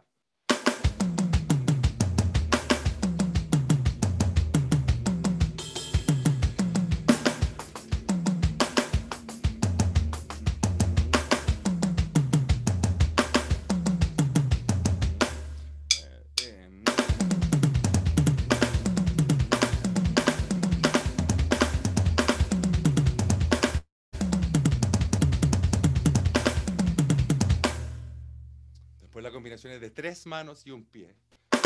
La combinación es de tres manos y un pie.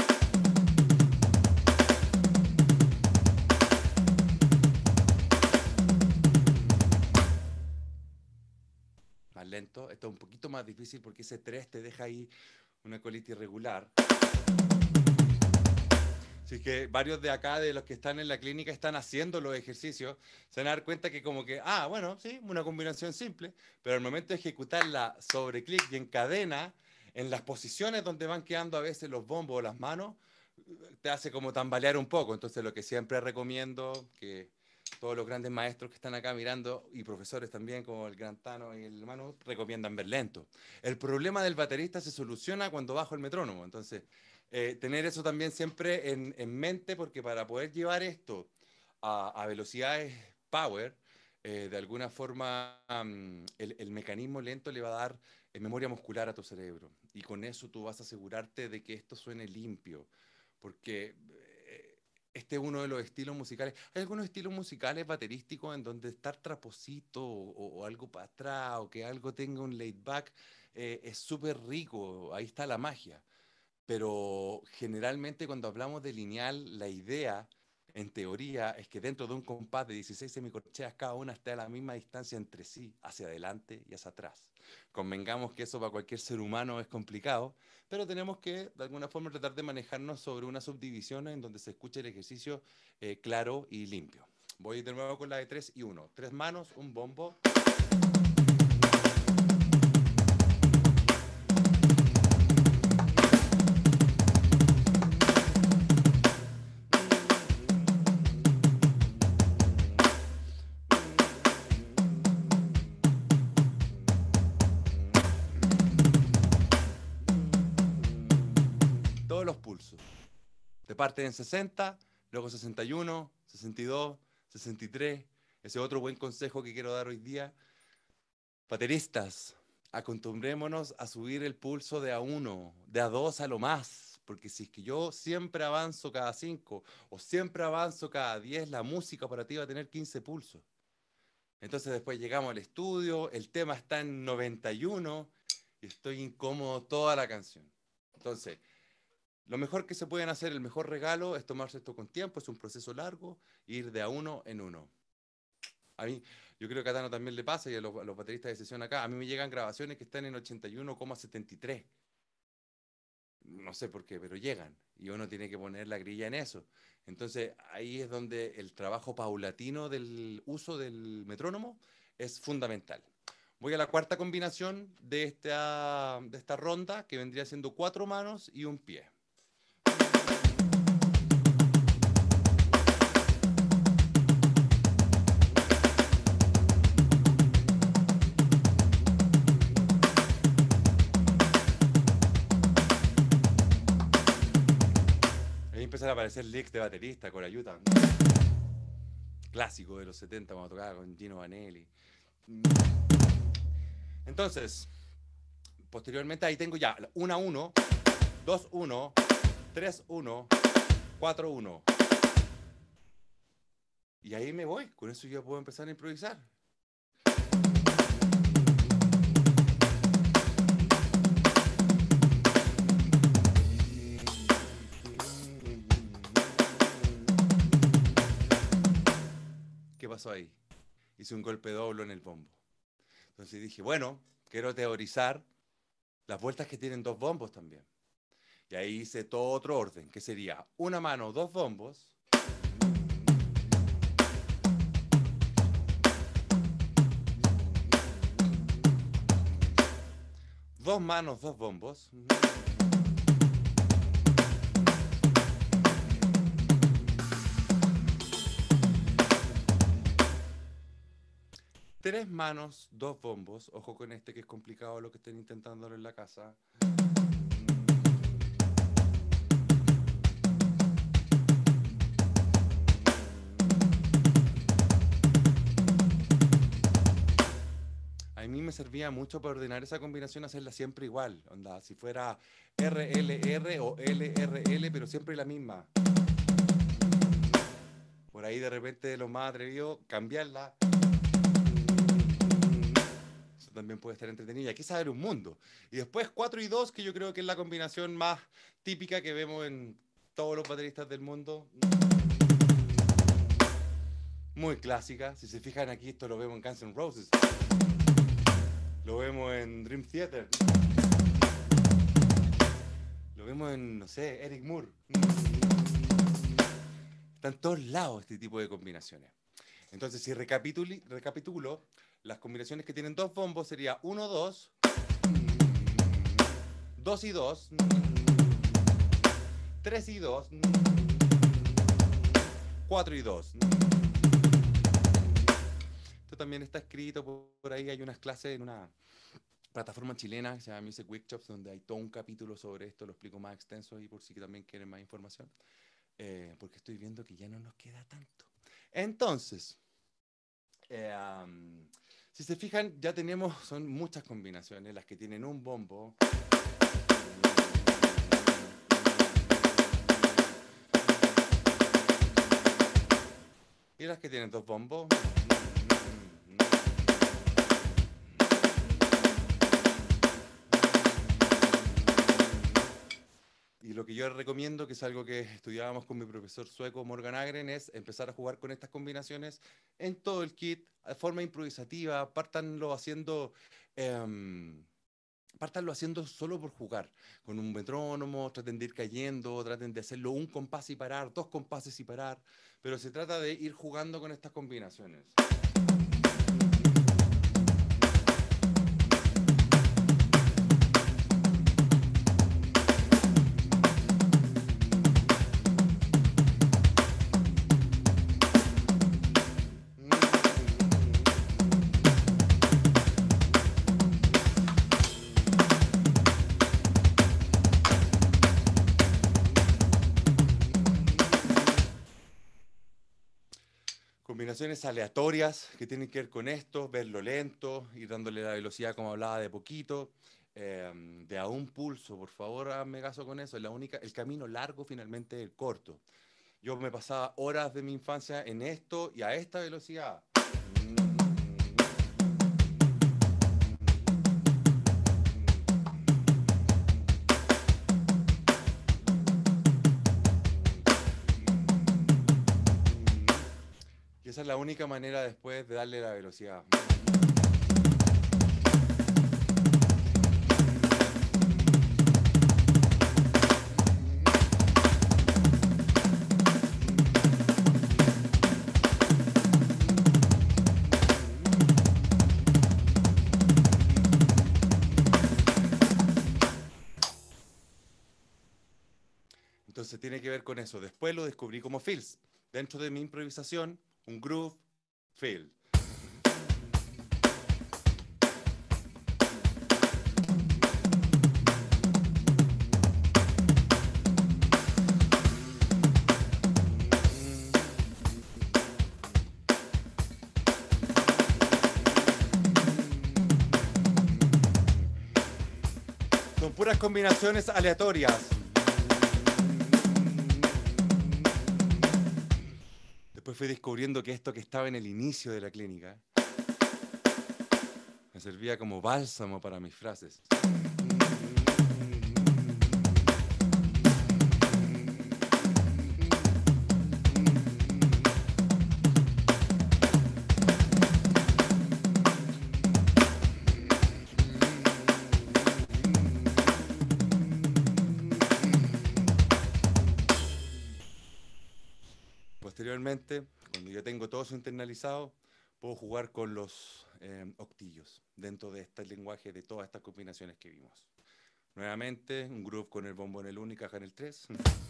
Más lento, esto es un poquito más difícil porque ese tres te deja ahí una colita irregular. Así que varios de acá, de los que están en la clínica, están haciendo los ejercicios, se van a dar cuenta que como que, ah, bueno, sí, una combinación simple, pero al momento de ejecutarla sobre clic y en cadena, en las posiciones donde van quedando a veces los bombos o las manos, te hace como tambalear un poco. Entonces lo que siempre recomiendo, que todos los grandes maestros que están acá mirando, y profesores también, como el gran Tano y el Manu, recomiendan ver lento. El problema del baterista se soluciona cuando bajo el metrónomo. Entonces, eh, tener eso también siempre en, en mente, porque para poder llevar esto a, a velocidades power, eh, de alguna forma um, el, el mecanismo lento le va a dar en memoria muscular a tu cerebro, y con eso tú vas a asegurarte de que esto suene limpio, porque eh, este es uno de los estilos musicales. Hay algunos estilos musicales baterísticos en donde estar traposito o, o algo para atrás, o que algo tenga un laid back, eh, es súper rico, ahí está la magia, pero generalmente cuando hablamos de lineal, la idea en teoría es que dentro de un compás de dieciséis semicorcheas, cada una esté a la misma distancia entre sí, hacia adelante y hacia atrás. Convengamos que eso para cualquier ser humano es complicado, pero tenemos que de alguna forma tratar de manejarnos sobre una subdivisión en donde se escuche el ejercicio eh, claro y limpio. Voy de nuevo con la de tres y uno. Tres manos, un bombo. Todos los pulsos. Te parten en sesenta, luego sesenta y uno, sesenta y dos, sesenta y tres. Ese es otro buen consejo que quiero dar hoy día. Bateristas, acostumbrémonos a subir el pulso de a uno, de a dos a lo más, porque si es que yo siempre avanzo cada cinco o siempre avanzo cada diez, la música para ti va a tener quince pulsos. Entonces después llegamos al estudio, el tema está en noventa y uno y estoy incómodo toda la canción. Entonces, lo mejor que se pueden hacer, el mejor regalo, es tomarse esto con tiempo, es un proceso largo, ir de a uno en uno. A mí, yo creo que a Tano también le pasa, y a los, a los bateristas de sesión acá, a mí me llegan grabaciones que están en ochenta y uno coma setenta y tres. No sé por qué, pero llegan, y uno tiene que poner la grilla en eso. Entonces, ahí es donde el trabajo paulatino del uso del metrónomo es fundamental. Voy a la cuarta combinación de esta, de esta ronda, que vendría siendo cuatro manos y un pie. Empezar a aparecer licks de baterista con ayuda. Clásico de los setenta cuando tocaba con Gino Vanelli. Entonces, posteriormente ahí tengo ya uno a uno, dos a uno, tres a uno, cuatro a uno. Y ahí me voy. Con eso ya puedo empezar a improvisar. hice un golpe doble en el bombo. Entonces dije, bueno, quiero teorizar las vueltas que tienen dos bombos también. Y ahí hice todo otro orden, que sería una mano, dos bombos. Dos manos, dos bombos. Tres manos, dos bombos. Ojo con este que es complicado lo que estén intentándolo en la casa. A mí me servía mucho para ordenar esa combinación, hacerla siempre igual. Onda, si fuera R L R o L R L, pero siempre la misma. Por ahí de repente lo más atrevido, cambiarla. Eso también puede estar entretenido. Y aquí saber un mundo. Y después cuatro y dos, que yo creo que es la combinación más típica que vemos en todos los bateristas del mundo. Muy clásica. Si se fijan aquí, esto lo vemos en Guns N' Roses. Lo vemos en Dream Theater. Lo vemos en, no sé, Eric Moore. Está en todos lados este tipo de combinaciones. Entonces, si recapitulo, las combinaciones que tienen dos bombos sería uno dos, dos y dos, tres y dos, cuatro y dos. Esto también está escrito por ahí, hay unas clases en una plataforma chilena que se llama Music Workshops, donde hay todo un capítulo sobre esto, lo explico más extenso ahí por si también quieren más información, eh, porque estoy viendo que ya no nos queda tanto. Entonces, eh, um, si se fijan, ya tenemos, son muchas combinaciones, las que tienen un bombo. Y las que tienen dos bombos. Y lo que yo recomiendo, que es algo que estudiábamos con mi profesor sueco Morgan Agren, es empezar a jugar con estas combinaciones en todo el kit, de forma improvisativa. Pártanlo haciendo, eh, pártanlo haciendo solo por jugar, con un metrónomo, traten de ir cayendo, traten de hacerlo un compás y parar, dos compases y parar, pero se trata de ir jugando con estas combinaciones. Combinaciones aleatorias que tienen que ver con esto, verlo lento, ir dándole la velocidad como hablaba de poquito, eh, de a un pulso, por favor hazme caso con eso, es la única, el camino largo finalmente es el corto. Yo me pasaba horas de mi infancia en esto y a esta velocidad. Y esa es la única manera después de darle la velocidad. Entonces tiene que ver con eso. Después lo descubrí como fills. Dentro de mi improvisación, un groove, fill. Son puras combinaciones aleatorias. Después fui descubriendo que esto que estaba en el inicio de la clínica me servía como bálsamo para mis frases. posteriormente, cuando yo tengo todo eso internalizado, puedo jugar con los eh, octillos dentro de este lenguaje, de todas estas combinaciones que vimos. Nuevamente, un groove con el bombo en el uno y caja en el tres.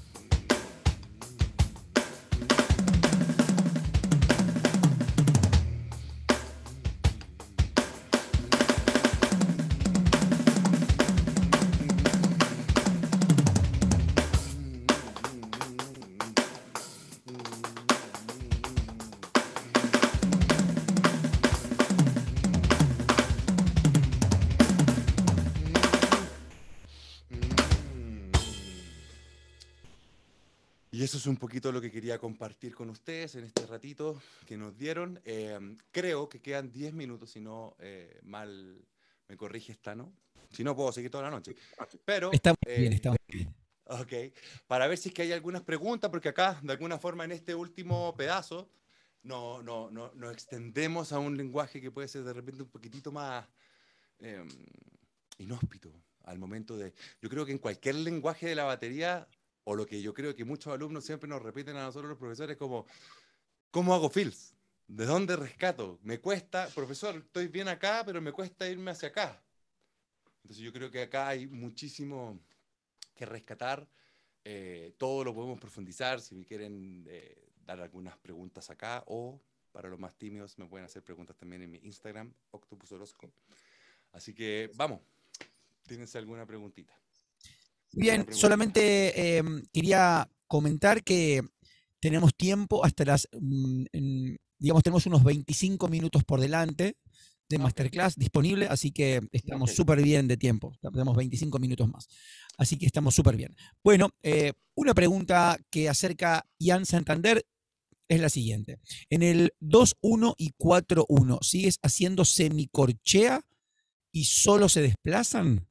Y eso es un poquito lo que quería compartir con ustedes en este ratito que nos dieron. Eh, creo que quedan diez minutos, si no eh, mal me corrige esta, ¿no? Si no, puedo seguir toda la noche. Pero, Estamos eh, bien, estamos bien. ok, para ver si es que hay algunas preguntas, porque acá, de alguna forma, en este último pedazo, no, no, no, nos extendemos a un lenguaje que puede ser de repente un poquitito más eh, inhóspito al momento de... Yo creo que en cualquier lenguaje de la batería, o lo que yo creo que muchos alumnos siempre nos repiten a nosotros los profesores, como, ¿cómo hago fills? ¿De dónde rescato? Me cuesta, profesor, estoy bien acá, pero me cuesta irme hacia acá. Entonces yo creo que acá hay muchísimo que rescatar. Eh, todo lo podemos profundizar. Si me quieren eh, dar algunas preguntas acá, o para los más tímidos me pueden hacer preguntas también en mi Instagram, Octopus Orozco. Así que vamos, ¿tienes alguna preguntita? Bien, solamente eh, quería comentar que tenemos tiempo hasta las, mm, en- digamos, tenemos unos veinticinco minutos por delante de Ok. Masterclass disponible, así que estamos Ok. súper bien de tiempo. Tenemos veinticinco minutos más, así que estamos súper bien. Bueno, eh, una pregunta que acerca Ian Santander es la siguiente. En el dos uno y cuatro uno, ¿sigues haciendo semicorchea y solo se desplazan?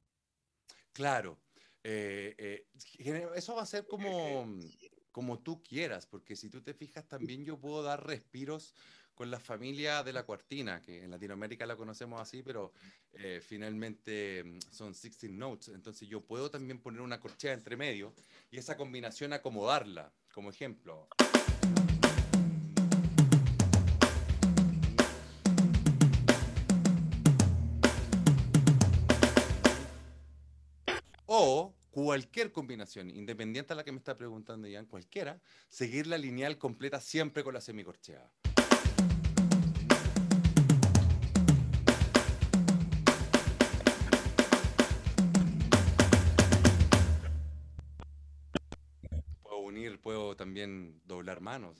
Claro. Eh, eh, gener- eso va a ser como, como tú quieras, porque si tú te fijas también yo puedo dar respiros con la familia de la cuartina, que en Latinoamérica la conocemos así, pero eh, finalmente mm, son dieciséis notes, entonces yo puedo también poner una corchea entre medio y esa combinación acomodarla, como ejemplo. O cualquier combinación, independiente a la que me está preguntando Ian, cualquiera, seguir la lineal completa siempre con la semicorcheada. Puedo unir, puedo también doblar manos.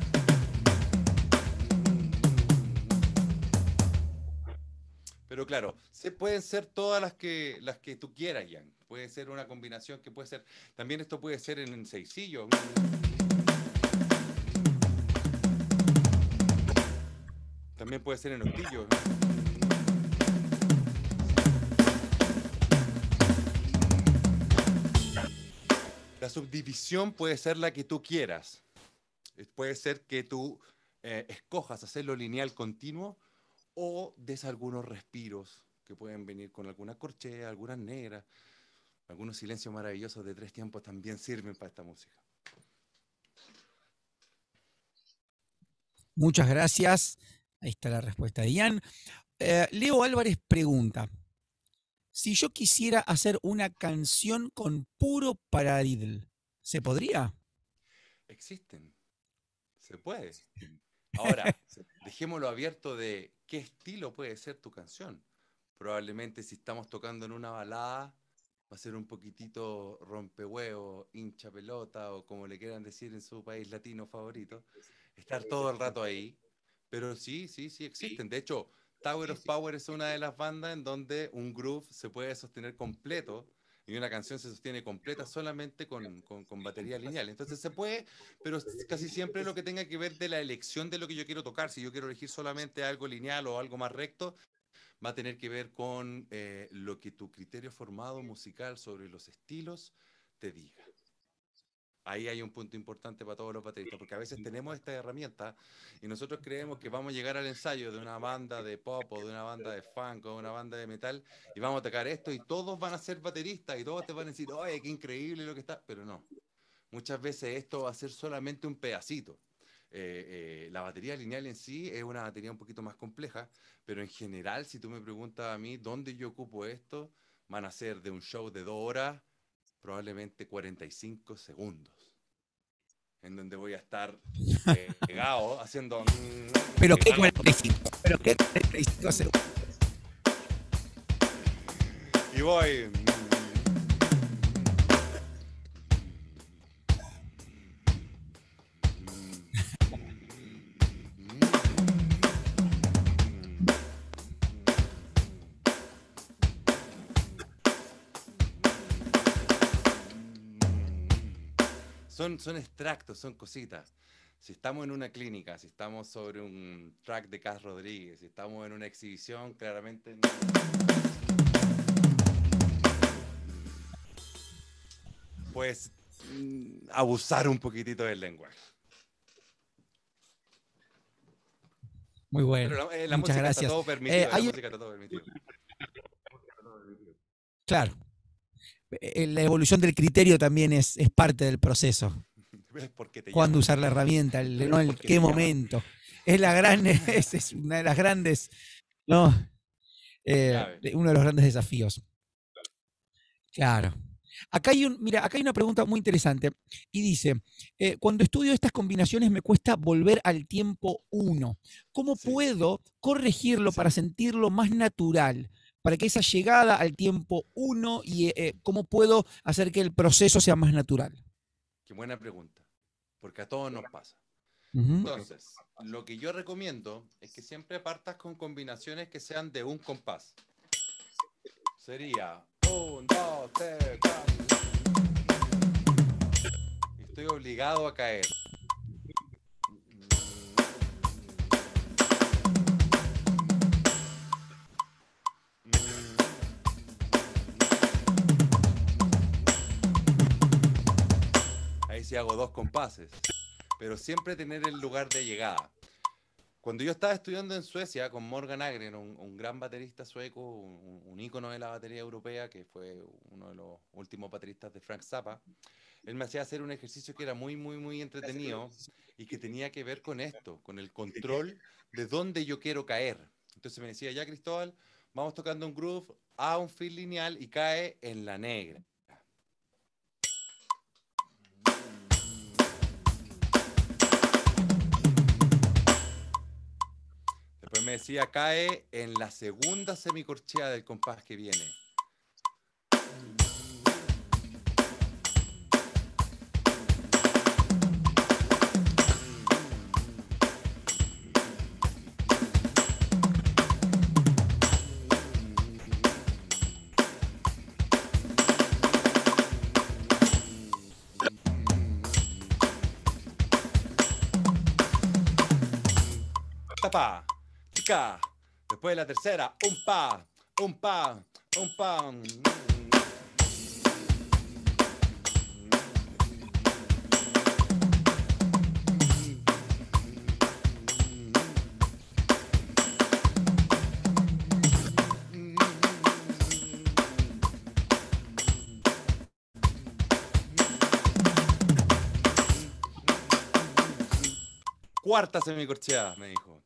Pero claro, se pueden ser todas las que, las que tú quieras, Ian. Puede ser una combinación que puede ser... También esto puede ser en seisillo. También puede ser en octillo. La subdivisión puede ser la que tú quieras. Eh, Puede ser que tú eh, escojas hacerlo lineal continuo o des algunos respiros que pueden venir con alguna corchea, algunas negras, algunos silencios maravillosos de tres tiempos también sirven para esta música. Muchas gracias. Ahí está la respuesta de Ian. Eh, Leo Álvarez pregunta, si yo quisiera hacer una canción con puro paradiddle, ¿se podría? Existen, se puede. Ahora, dejémoslo abierto de qué estilo puede ser tu canción. Probablemente si estamos tocando en una balada, va a ser un poquitito rompehuevo, hincha pelota o como le quieran decir en su país latino favorito. Estar todo el rato ahí. Pero sí, sí, sí existen. De hecho, Tower of Power es una de las bandas en donde un groove se puede sostener completo y una canción se sostiene completa solamente con, con, con batería lineal. Entonces se puede, pero casi siempre lo que tenga que ver de la elección de lo que yo quiero tocar. Si yo quiero elegir solamente algo lineal o algo más recto, va a tener que ver con eh, lo que tu criterio formado musical sobre los estilos te diga. Ahí hay un punto importante para todos los bateristas, porque a veces tenemos esta herramienta y nosotros creemos que vamos a llegar al ensayo de una banda de pop o de una banda de funk o de una banda de metal y vamos a tocar esto y todos van a ser bateristas y todos te van a decir, oye, qué increíble lo que está, pero no. Muchas veces esto va a ser solamente un pedacito. Eh, eh, la batería lineal en sí es una batería un poquito más compleja, pero en general, si tú me preguntas a mí dónde yo ocupo esto, van a ser de un show de dos horas, probablemente cuarenta y cinco segundos, en donde voy a estar pegado haciendo... Pero qué cuarenta y cinco, pero qué cuarenta y cinco segundos. Y voy... Son, son extractos, son cositas. Si estamos en una clínica, si estamos sobre un track de Cas Rodríguez, si estamos en una exhibición, claramente... Pues mm, abusar un poquitito del lenguaje. Muy bueno. Pero la, eh, la Muchas música gracias. está todo permitido. Eh, la hay- música está todo permitido. Claro. Eh, La evolución del criterio también es, es parte del proceso. Es porque te Cuándo llaman. usar la herramienta, el, no, en Porque qué te llaman. momento. Es la gran, es, es una de las grandes, ¿no? Eh, Clave. de- uno de los grandes desafíos. Claro. Acá hay un, mira, acá hay una pregunta muy interesante y dice, eh, cuando estudio estas combinaciones me cuesta volver al tiempo uno. ¿Cómo Sí. puedo corregirlo para Sí. sentirlo más natural? Para que esa llegada al tiempo uno y eh, cómo puedo hacer que el proceso sea más natural. Qué buena pregunta. Porque a todos nos pasa. Ujú. Entonces, lo que yo recomiendo es que siempre partas con combinaciones que sean de un compás. Sería un, dos, tres, cuatro. Y estoy obligado a caer. Ahí sí hago dos compases. Pero siempre tener el lugar de llegada. Cuando yo estaba estudiando en Suecia con Morgan Agren, un, un gran baterista sueco, un, un ícono de la batería europea, que fue uno de los últimos bateristas de Frank Zappa, él me hacía hacer un ejercicio que era muy, muy, muy entretenido y que tenía que ver con esto, con el control de dónde yo quiero caer. Entonces me decía, ya Cristóbal, vamos tocando un groove a un feel lineal y cae en la negra. Después me decía, cae en la segunda semicorchea del compás que viene. Pa, chica. Después de la tercera, un pa, un pa, un pa. Cuarta semicorcheada, me dijo.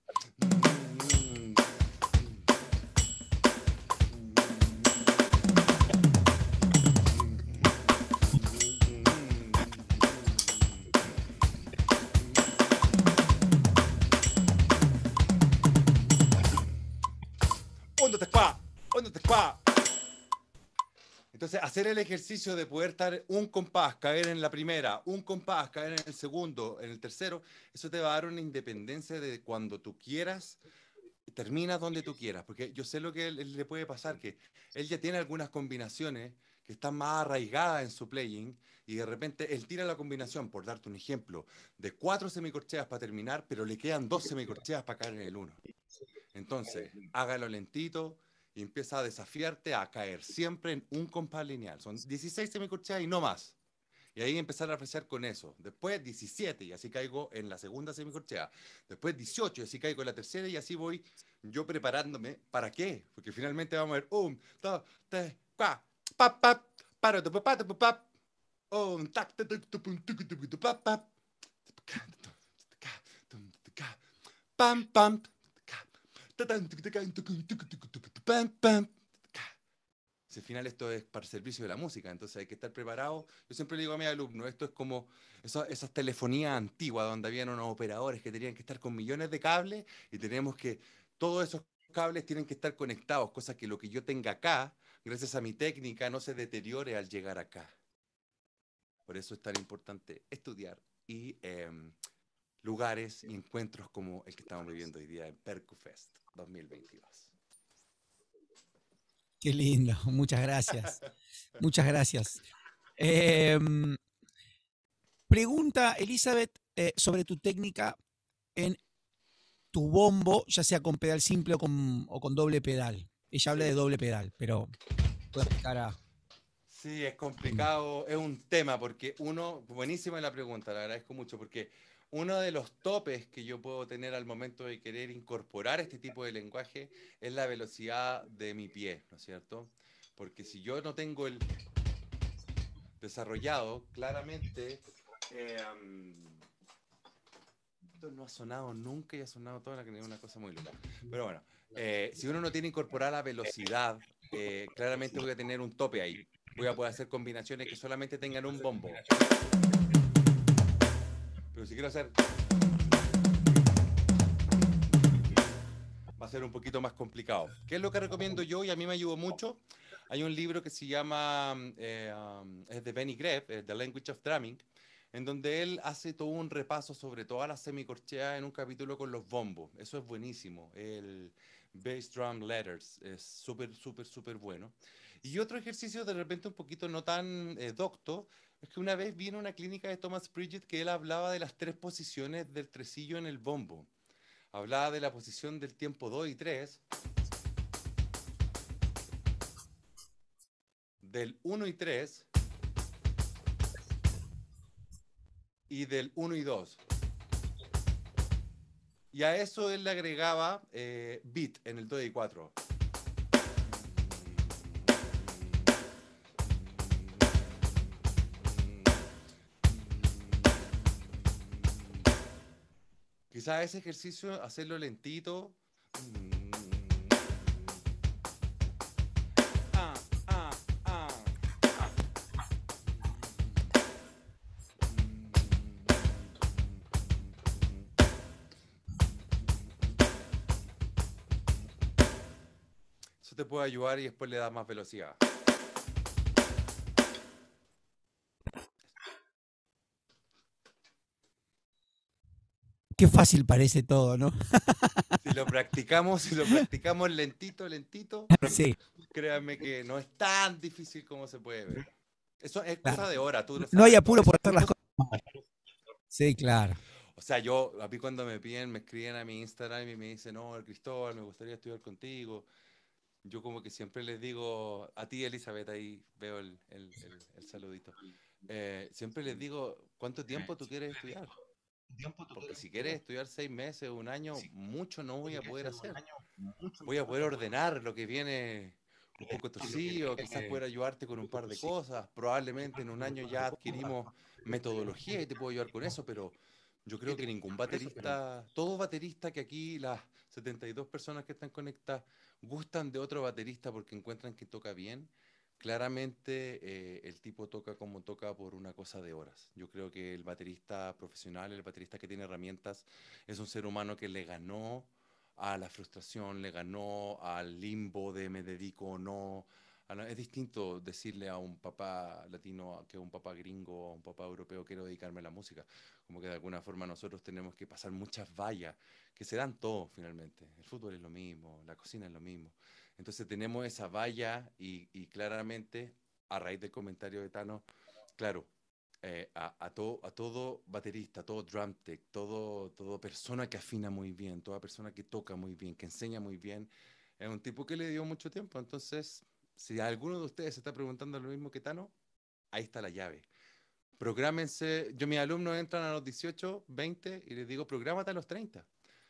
¿Dónde te pa? ¿Dónde te pa? Entonces, hacer el ejercicio de poder estar un compás, caer en la primera, un compás, caer en el segundo, en el tercero, eso te va a dar una independencia de cuando tú quieras, terminas donde tú quieras. Porque yo sé lo que él, él le puede pasar, que él ya tiene algunas combinaciones que están más arraigadas en su playing y de repente él tira la combinación, por darte un ejemplo, de cuatro semicorcheas para terminar, pero le quedan dos semicorcheas para caer en el uno. Entonces, hágalo lentito y empieza a desafiarte a caer siempre en un compás lineal. Son dieciséis semicorcheas y no más. Y ahí empezar a apreciar con eso. Después diecisiete y así caigo en la segunda semicorchea. Después dieciocho y así caigo en la tercera y así voy yo preparándome. ¿Para qué? Porque finalmente vamos a ver un, dos, tres, cuatro, pap, pap, paro, tu, pap, tu, pap, un, tac, tu, tu, tu, tu, tu, tu, tu, pap, pap. pam, pam, pam, pam. Si al final esto es para el servicio de la música, entonces hay que estar preparado. Yo siempre le digo a mis alumnos, esto es como eso, esas telefonías antiguas donde habían unos operadores que tenían que estar con millones de cables y tenemos que, todos esos cables tienen que estar conectados, cosa que lo que yo tenga acá, gracias a mi técnica, no se deteriore al llegar acá. Por eso es tan importante estudiar y eh, lugares y encuentros como el que estamos viviendo hoy día en Percufest dos mil veintidós. Qué lindo, muchas gracias. Muchas gracias. Eh, pregunta Elizabeth eh, sobre tu técnica en tu bombo, ya sea con pedal simple o con, o con doble pedal. Ella habla Sí. de doble pedal, pero puedo explicar a... Sí, es complicado, es un tema porque uno, buenísima la pregunta, la agradezco mucho, porque uno de los topes que yo puedo tener al momento de querer incorporar este tipo de lenguaje es la velocidad de mi pie, ¿no es cierto? Porque si yo no tengo el desarrollado, claramente, eh, um, esto no ha sonado nunca y ha sonado toda la que es una cosa muy loca. Pero bueno, eh, si uno no tiene incorporada la velocidad, eh, claramente voy a tener un tope ahí. Voy a poder hacer combinaciones que solamente tengan un bombo. Pero si quiero hacer... va a ser un poquito más complicado. ¿Qué es lo que recomiendo yo? Y a mí me ayudó mucho. Hay un libro que se llama, eh, um, es de Benny Greb, eh, The Language of Drumming, en donde él hace todo un repaso sobre todas las semicorcheas en un capítulo con los bombos. Eso es buenísimo. El Bass Drum Letters es súper, súper, súper bueno. Y otro ejercicio de repente un poquito no tan eh, docto, es que una vez vi en una clínica de Thomas Pridgett que él hablaba de las tres posiciones del tresillo en el bombo. Hablaba de la posición del tiempo dos y tres, del uno y tres y del uno y dos. Y a eso él le agregaba eh, beat en el dos y cuatro. Quizás ese ejercicio, hacerlo lentito. Ah, ah, ah. Eso te puede ayudar y después le das más velocidad. Qué fácil parece todo, ¿no? Si lo practicamos, si lo practicamos lentito, lentito, Sí. créanme que no es tan difícil como se puede ver. Eso es cosa Claro. de hora, tú lo sabes. No hay apuro ¿no? por hacer las cosas mal. Sí, claro. O sea, yo, a mí cuando me piden, me escriben a mi Instagram y me dicen, no, Cristóbal, me gustaría estudiar contigo. Yo como que siempre les digo, a ti Elizabeth, ahí veo el, el, el, el saludito. Eh, siempre les digo, ¿cuánto tiempo tú quieres estudiar? Porque si quieres estudiar seis meses o un año, mucho no voy a poder hacer. Voy a poder ordenar lo que viene un poco torcido, quizás poder ayudarte con un par de cosas. Probablemente en un año ya adquirimos metodología y te puedo ayudar con eso, pero yo creo que ningún baterista, todo baterista que aquí las setenta y dos personas que están conectadas gustan de otro baterista porque encuentran que toca bien. Claramente eh, el tipo toca como toca por una cosa de horas. Yo creo que el baterista profesional, el baterista que tiene herramientas, es un ser humano que le ganó a la frustración, le ganó al limbo de me dedico o no. Es distinto decirle a un papá latino que a un papá gringo o a un papá europeo quiero dedicarme a la música. Como que de alguna forma nosotros tenemos que pasar muchas vallas que se dan todos finalmente. El fútbol es lo mismo, la cocina es lo mismo. Entonces tenemos esa valla y, y claramente, a raíz del comentario de Tano, claro, eh, a, a, todo, a todo baterista, todo drum tech, todo, todo persona que afina muy bien, toda persona que toca muy bien, que enseña muy bien, es un tipo que le dio mucho tiempo. Entonces, si alguno de ustedes se está preguntando lo mismo que Tano, ahí está la llave. Prográmense, yo mis alumnos entran a los dieciocho, veinte y les digo, prográmate a los treinta.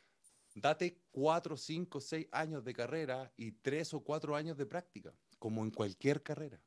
Date cuatro, cinco, seis años de carrera y tres o cuatro años de práctica, como en cualquier carrera.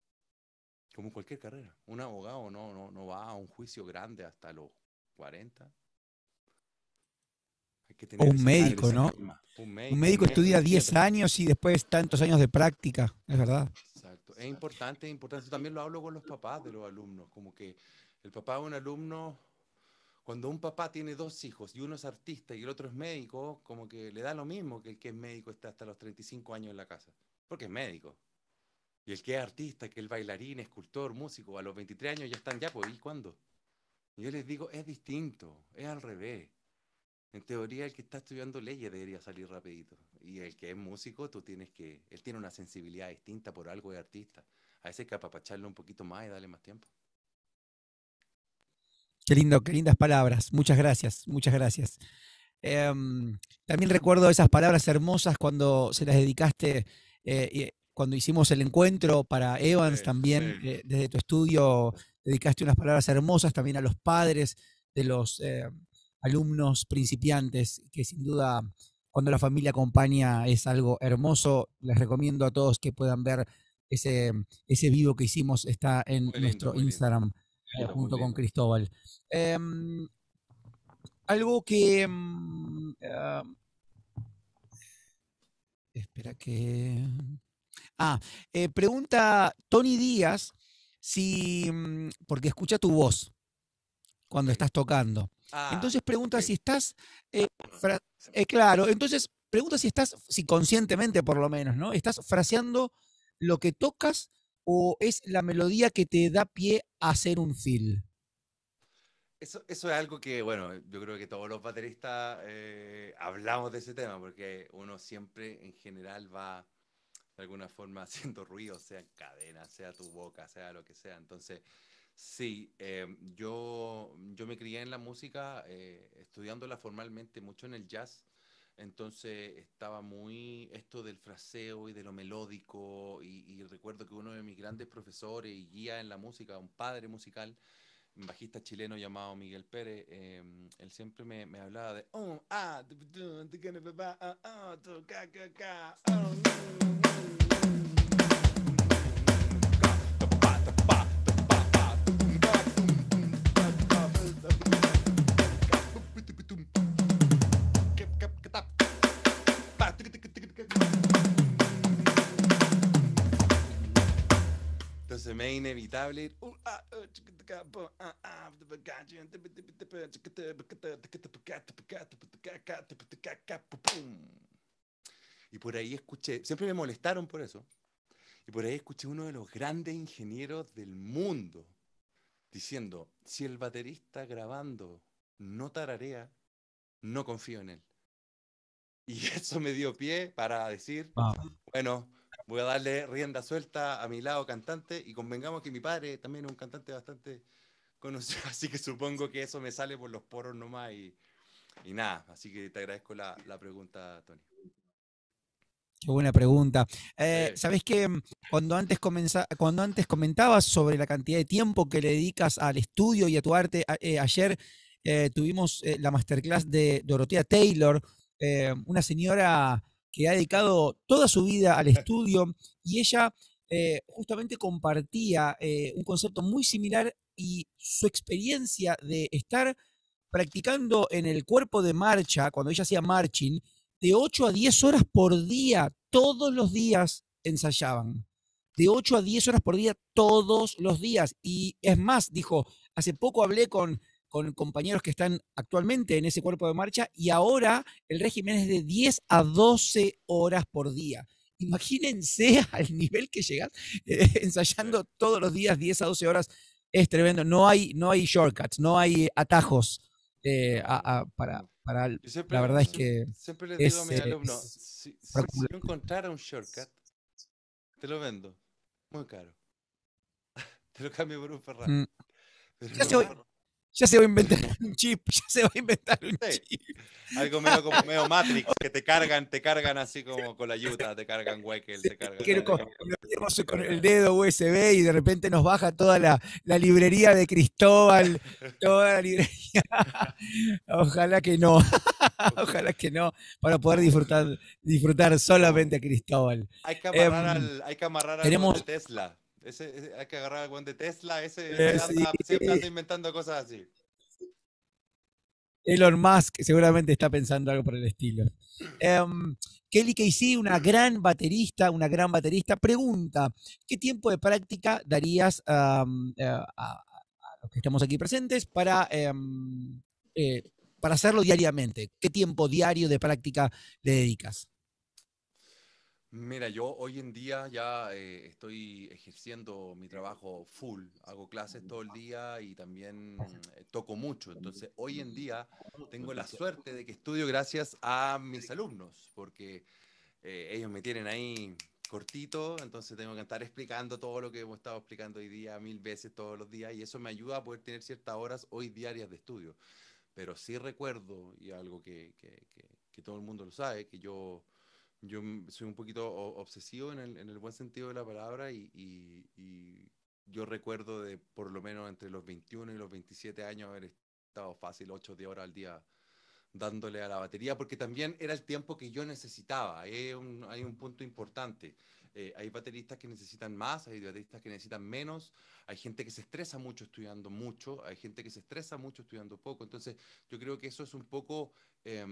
Como en cualquier carrera. Un abogado no, no, no va a un juicio grande hasta los cuarenta. Hay que O tener un esa médico, esa ¿no? calma. Un médico, Un un médico médico estudia diez inquieto. años y después tantos años de práctica, es verdad. Exacto. Es importante, es importante. Yo también lo hablo con los papás de los alumnos, como que el papá de un alumno, cuando un papá tiene dos hijos y uno es artista y el otro es médico, como que le da lo mismo que el que es médico está hasta los treinta y cinco años en la casa, porque es médico. Y el que es artista, que es bailarín, escultor, músico, a los veintitrés años ya están ya, pues, ¿y cuándo? Y yo les digo, es distinto, es al revés. En teoría, el que está estudiando leyes debería salir rapidito. Y el que es músico, tú tienes que... Él tiene una sensibilidad distinta, por algo de artista. A veces hay que apapacharlo un poquito más y darle más tiempo. Qué lindo, qué lindas palabras. Muchas gracias, muchas gracias. Em, también recuerdo esas palabras hermosas cuando se las dedicaste, eh, y cuando hicimos el encuentro para Evans Sí, también, eh, desde tu estudio dedicaste unas palabras hermosas también a los padres de los eh, alumnos principiantes, que sin duda cuando la familia acompaña es algo hermoso. Les recomiendo a todos que puedan ver ese, ese vivo que hicimos, está en muy lindo, nuestro muy lindo. Instagram, eh, Lindo, muy junto con lindo. Cristóbal. Em, algo que... mm, ah, espera que... Ah, eh, pregunta Tony Díaz si... mm, porque escucha tu voz cuando Ok. estás tocando. Ah, Entonces pregunta ok. si estás... eh, fra- eh, claro, entonces pregunta si estás, si conscientemente por lo menos, ¿no? ¿Estás fraseando lo que tocas o es la melodía que te da pie a hacer un fill? Eso, eso es algo que, bueno, yo creo que todos los bateristas eh, hablamos de ese tema, porque uno siempre en general va de alguna forma haciendo ruido, sea en cadena, sea tu boca, sea lo que sea. Entonces, sí, eh, yo, yo me crié en la música, eh, estudiándola formalmente mucho en el jazz. Entonces estaba muy esto del fraseo y de lo melódico, y, y recuerdo que uno de mis grandes profesores y guía en la música, un padre musical, un bajista chileno llamado Miguel Pérez, eh, él siempre me, me hablaba de oh, ah, tu, tu, tu, que ne, pa, pa, ah, ah, tu, ca, ca, ca, oh, mm, mm, ta, pa, ta, pa, ta, pa, pa, tum, pa, tum, tum, pa, pa, pa, ta, pu, tum, tum, que, que, que, ta, pa, tic, tic, tic, tic, tic. Entonces me es inevitable ir, uh, ah, uh, chica, tica, po, ah, ah, te, pe, ca, chi, te, pe, te, pe, te, pe, chica, te, pe, te, te, te, pe, ca, te, pe, ca, te, pe, te, ca, ca, te, pe, te, ca, ca, pu, pum. Y por ahí escuché, siempre me molestaron por eso, y por ahí escuché uno de los grandes ingenieros del mundo diciendo, si el baterista grabando no tararea, no confío en él. Y eso me dio pie para decir, Ah, bueno, voy a darle rienda suelta a mi lado cantante, y convengamos que mi padre también es un cantante bastante conocido, así que supongo que eso me sale por los poros nomás y, y nada, así que te agradezco la, la pregunta, Tony. qué buena pregunta. Eh, Sí. ¿Sabés que cuando antes, comenza- cuando antes comentabas sobre la cantidad de tiempo que le dedicas al estudio y a tu arte, a- eh, ayer eh, tuvimos eh, la masterclass de Dorotea Taylor, eh, una señora que ha dedicado toda su vida al estudio, y ella eh, justamente compartía eh, un concepto muy similar, y su experiencia de estar practicando en el cuerpo de marcha, cuando ella hacía marching, de ocho a diez horas por día, todos los días ensayaban. De ocho a diez horas por día, todos los días. Y es más, dijo, hace poco hablé con, con compañeros que están actualmente en ese cuerpo de marcha, y ahora el régimen es de diez a doce horas por día. Imagínense al nivel que llegas eh, ensayando todos los días diez a doce horas. Es tremendo. No hay, no hay shortcuts, no hay atajos eh, No, a- a- no, para, no. para, Yo la siempre, verdad es siempre, que siempre les digo a es, mis eh, alumnos, es si, si, si espectacular. yo encontrara un shortcut, te lo vendo, muy caro. Te lo cambio por un Ferrari. Mm. Pero Ya se, va, no, ya se va a inventar un chip, ya se va a inventar un sí, chip. algo medio como medio Matrix, que te cargan, te cargan así como con la Utah, te cargan Wekel, te cargan Que así. con, metemos con el dedo U S B y de repente nos baja toda la, la librería de Cristóbal, toda la librería. Ojalá que no, ojalá que no, para poder disfrutar, disfrutar solamente a Cristóbal. Hay que amarrar Em, al, hay que amarrar al weón de tenemos, Tesla. Ese, ese- hay que agarrar al weón de Tesla, ese, ese eh, sí, anda, siempre anda inventando cosas así. Elon Musk seguramente está pensando algo por el estilo. Um, Kelly Casey, una gran baterista, una gran baterista, pregunta, ¿qué tiempo de práctica darías um, a, a, a, los que estamos aquí presentes para, um, eh, para hacerlo diariamente? ¿Qué tiempo diario de práctica le dedicas? Mira, yo hoy en día ya eh, estoy ejerciendo mi trabajo full, hago clases todo el día y también eh, toco mucho. Entonces, hoy en día tengo la suerte de que estudio gracias a mis alumnos, porque eh, ellos me tienen ahí cortito, entonces tengo que estar explicando todo lo que hemos estado explicando hoy día mil veces todos los días y eso me ayuda a poder tener ciertas horas hoy diarias de estudio. Pero sí recuerdo, y algo que, que, que, que todo el mundo lo sabe, que yo yo soy un poquito obsesivo en el, en el buen sentido de la palabra y, y, y, yo recuerdo de por lo menos entre los veintiuno y los veintisiete años haber estado fácil ocho o diez horas al día dándole a la batería, porque también era el tiempo que yo necesitaba. Hay un, hay un punto importante. Eh, hay bateristas que necesitan más, hay bateristas que necesitan menos, hay gente que se estresa mucho estudiando mucho, hay gente que se estresa mucho estudiando poco. Entonces, yo creo que eso es un poco... Eh,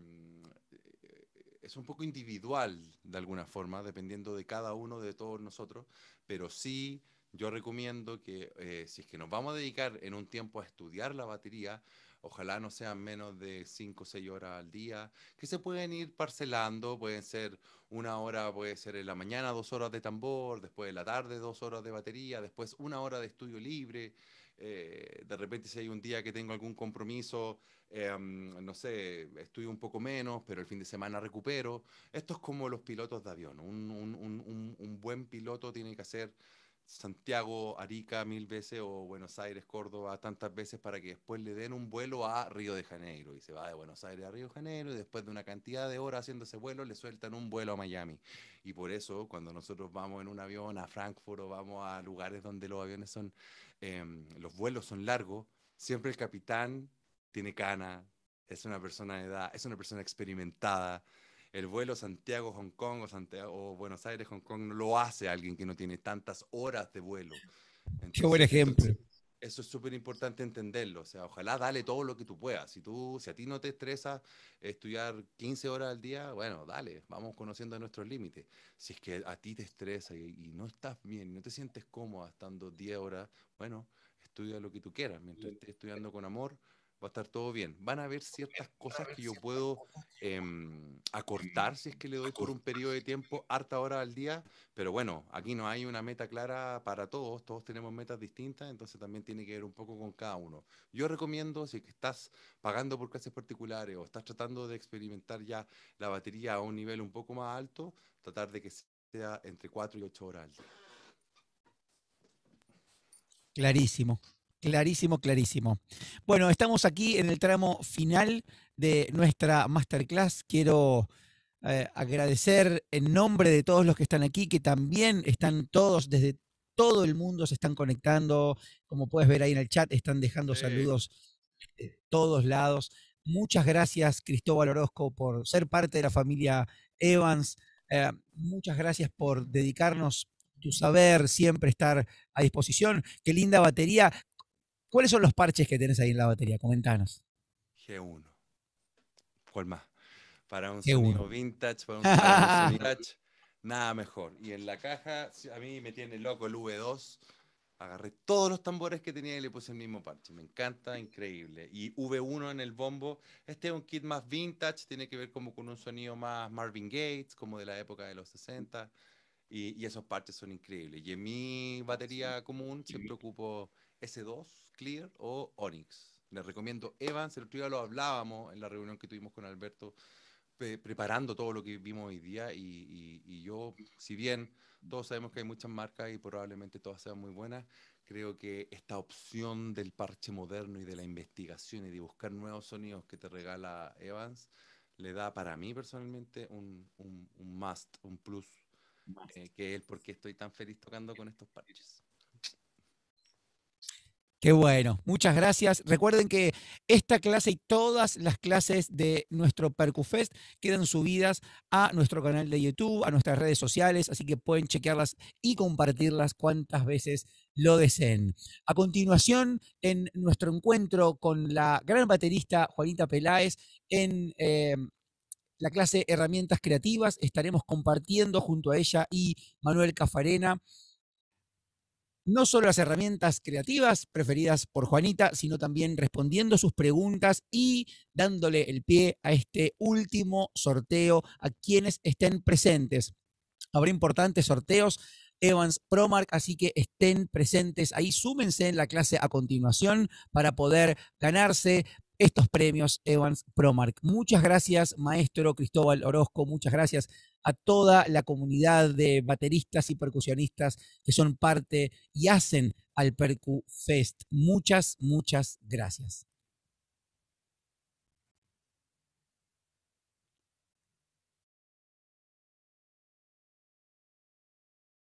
es un poco individual de alguna forma, dependiendo de cada uno de todos nosotros, pero sí yo recomiendo que eh, si es que nos vamos a dedicar en un tiempo a estudiar la batería, ojalá no sean menos de cinco o seis horas al día, que se pueden ir parcelando, pueden ser una hora, puede ser en la mañana dos horas de tambor, después en la tarde dos horas de batería, después una hora de estudio libre. Eh, de repente si hay un día que tengo algún compromiso, eh, no sé, estudio un poco menos, pero el fin de semana recupero. Esto es como los pilotos de avión. Un, un, un, un buen piloto tiene que hacer Santiago, Arica mil veces o Buenos Aires, Córdoba tantas veces para que después le den un vuelo a Río de Janeiro y se va de Buenos Aires a Río de Janeiro y después de una cantidad de horas haciendo ese vuelo le sueltan un vuelo a Miami. Y por eso cuando nosotros vamos en un avión a Frankfurt o vamos a lugares donde los aviones son, eh, los vuelos son largos, siempre el capitán tiene cana, es una persona de edad, es una persona experimentada. El vuelo Santiago-Hong Kong o, Santiago, o Buenos Aires-Hong Kong no lo hace alguien que no tiene tantas horas de vuelo. Qué buen Entonces, eso, ejemplo. eso es súper importante entenderlo. O sea, ojalá dale todo lo que tú puedas. Si, tú, si a ti no te estresa estudiar quince horas al día, bueno, dale, vamos conociendo nuestros límites. Si es que a ti te estresa y, y no estás bien, no te sientes cómoda estando diez horas, bueno, estudia lo que tú quieras. Mientras estés estudiando con amor, va a estar todo bien. Van a haber ciertas cosas que yo puedo eh, acortar si es que le doy por un periodo de tiempo harta hora al día, pero bueno, aquí no hay una meta clara para todos, todos tenemos metas distintas, entonces también tiene que ver un poco con cada uno. Yo recomiendo, si es que estás pagando por clases particulares o estás tratando de experimentar ya la batería a un nivel un poco más alto, tratar de que sea entre cuatro y ocho horas al día. Clarísimo, clarísimo, clarísimo. Bueno, estamos aquí en el tramo final de nuestra masterclass. Quiero eh, agradecer en nombre de todos los que están aquí, que también están todos desde todo el mundo, se están conectando. Como puedes ver ahí en el chat, están dejando Sí. saludos de todos lados. Muchas gracias, Cristóbal Orozco, por ser parte de la familia Evans. Eh, muchas gracias por dedicarnos tu saber, siempre estar a disposición. Qué linda batería. ¿Cuáles son los parches que tenés ahí en la batería? Comentanos. G uno. ¿Cuál más? Para un G uno. sonido vintage, para un, para un sonido vintage, nada mejor. Y en la caja, a mí me tiene loco el V dos. Agarré todos los tambores que tenía y le puse el mismo parche. Me encanta, increíble. Y V uno en el bombo. Este es un kit más vintage, tiene que ver como con un sonido más Marvin Gaye, como de la época de los sesenta. Y, y esos parches son increíbles. Y en mi batería común siempre ocupo S dos, Clear o Onyx. Les recomiendo Evans, el otro día lo hablábamos en la reunión que tuvimos con Alberto, pre preparando todo lo que vimos hoy día. Y, y, y yo, si bien todos sabemos que hay muchas marcas y probablemente todas sean muy buenas, creo que esta opción del parche moderno y de la investigación y de buscar nuevos sonidos que te regala Evans, le da para mí personalmente un, un, un must, un plus, eh, que es el por qué estoy tan feliz tocando con estos parches. Qué bueno, muchas gracias. Recuerden que esta clase y todas las clases de nuestro PercuFest quedan subidas a nuestro canal de YouTube, a nuestras redes sociales, así que pueden chequearlas y compartirlas cuantas veces lo deseen. A continuación, en nuestro encuentro con la gran baterista Juanita Peláez en eh, la clase Herramientas Creativas, estaremos compartiendo junto a ella y Manuel Cafarena no solo las herramientas creativas preferidas por Juanita, sino también respondiendo sus preguntas y dándole el pie a este último sorteo a quienes estén presentes. Habrá importantes sorteos Evans Promark, así que estén presentes ahí, súmense en la clase a continuación para poder ganarse estos premios Evans Promark. Muchas gracias, maestro Cristóbal Orozco, muchas gracias a toda la comunidad de bateristas y percusionistas que son parte y hacen al PercuFest. Muchas, muchas gracias.